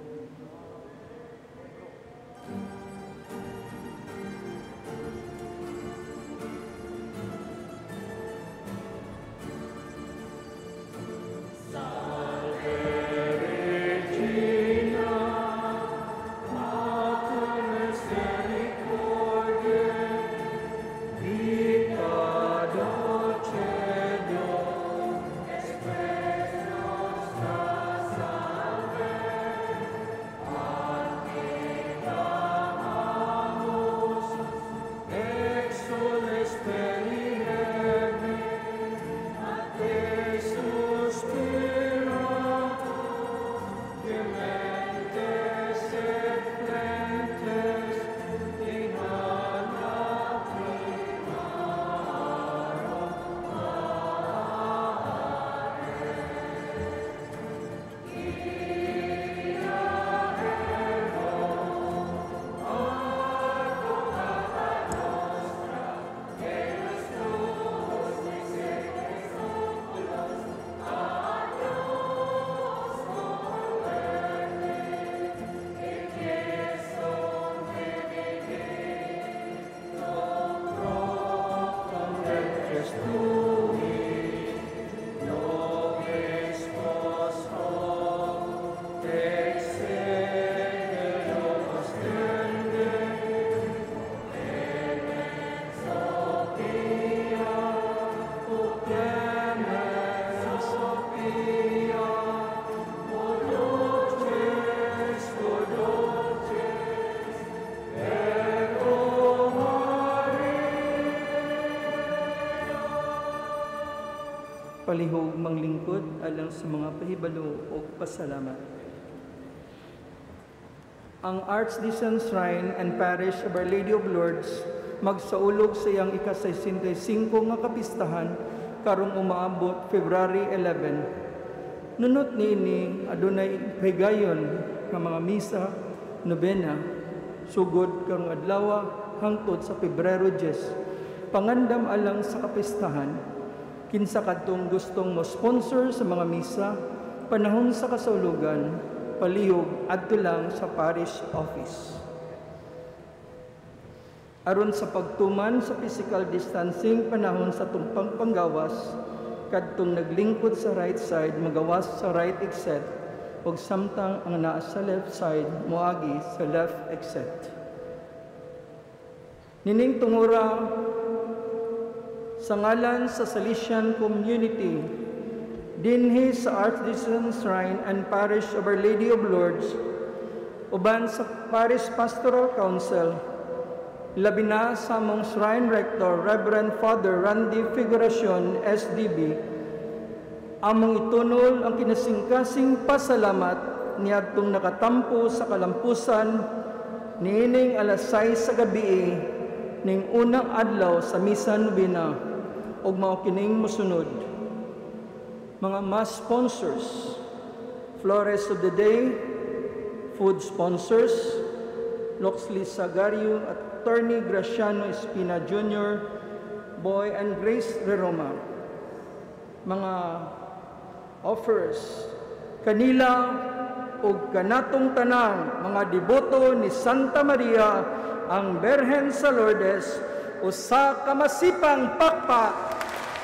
Palihog manglingkod alang sa mga pahibalo o pasalamat. Ang Archdeacon Shrine and Parish of Our Lady of Lourdes magsaulog sa iyang ika-sesenta-y-singko nga kapistahan karong umaabot February eleven. Nunot niini adunay higayon nga mga misa, nobena, sugod karong adlaw hangtod sa Pebrero diyes. Pangandam alang sa kapistahan, kinsa kadtong gustong mo-sponsor sa mga misa, panahon sa kasaulugan, palihog adto lang sa parish office. Aron sa pagtuman sa physical distancing panahon sa tumpang panggawas, kadtong naglingkod sa right side magawas sa right exit, ug samtang ang naa sa left side moagi sa left exit. Nining tungura sa ngalan sa Salesian Community, dinhi sa Archdeacon Shrine and Parish of Our Lady of Lourdes, uban sa Parish Pastoral Council, labi na sa among Shrine Rector, Reverend Father Randy Figuracion, S D B, among itunol ang kinasingkasing pasalamat niadtong nakatampo sa kalampusan niining alas sais sa gabi ning unang adlaw sa misa nobena ug mao kining mosunod. Mga mass sponsors, Flores of the Day, food sponsors, Loxley Sagario at Attorney Graciano Espina Junior, Boy and Grace Reroma. Mga offers, kanila ug kanatong tanan mga deboto ni Santa Maria ang Berhen sa Lourdes, usa ka masipang pakpak.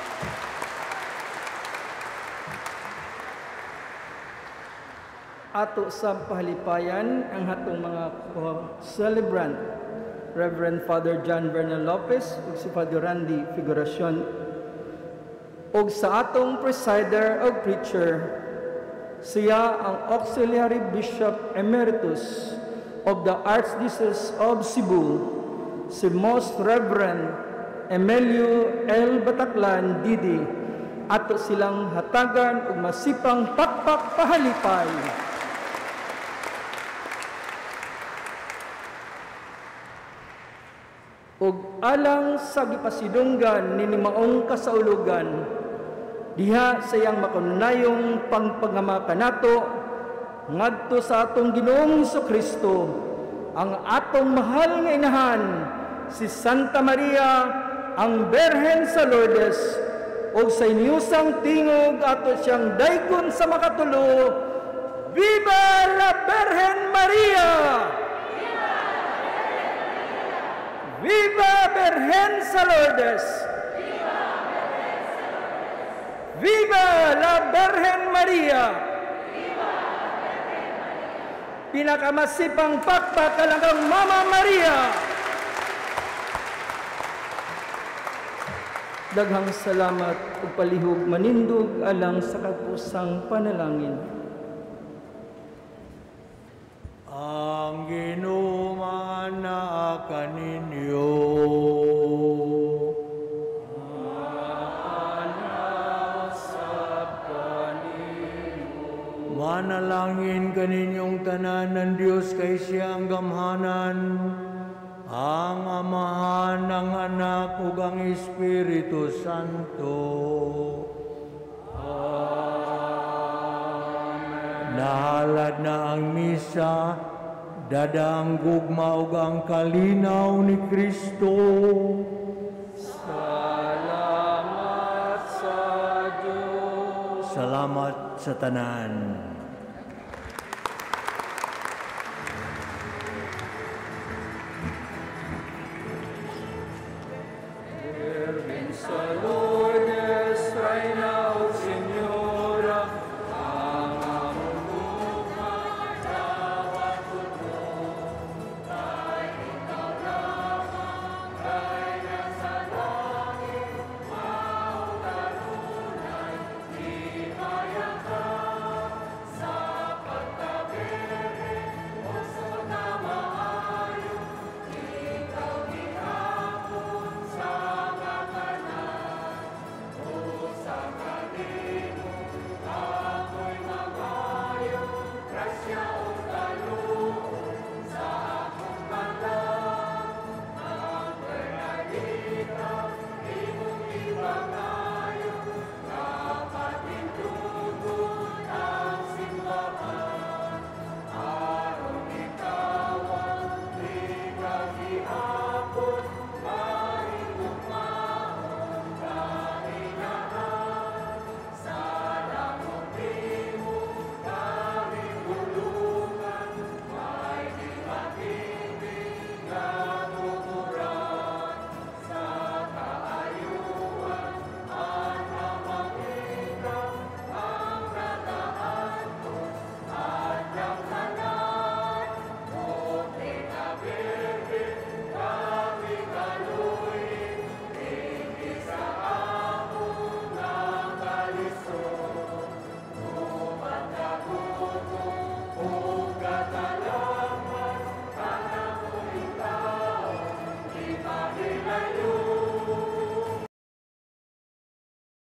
Ato sa pahalipayan ang hatong mga celebrant, Reverend Father John Bernal Lopez ug si Father Randy Figuracion, ug sa atong presider o preacher, siya ang Auxiliary Bishop Emeritus of the Archdiocese of Cebu, si Most Reverend Emilio L. Bataclan Didi. Ato silang hatagan ug masipang pakpak pahalipay. ug alang sa gipasidunggan nini maong kasaulugan, diha sa iyang makunayong pangpangama kanato ngadto sa atong Ginoong Kristo, ang atong mahal nga inahan, si Santa Maria, ang Berhen sa Lourdes, o sa inyusang tingog ato siyang daykon sa makatulo. Viva la Berhen Maria! Viva Berhen sa Lourdes! Viva la Berhen Maria! Pinakamasipang pakpak kalagang Mama Maria! Daghang salamat ug palihog manindog alang sa kapusang panalangin. Ang ginuman na kaninyo. Manalangin kaninyong tanan ng Diyos kay siyang gamhanan, ang Amahan, ang Anak, ug ang Espiritu Santo. Amen. Nahalad na ang misa, dadang gugma ug ang kalinaw ni Kristo. Salamat sa Diyos. Salamat sa tanan.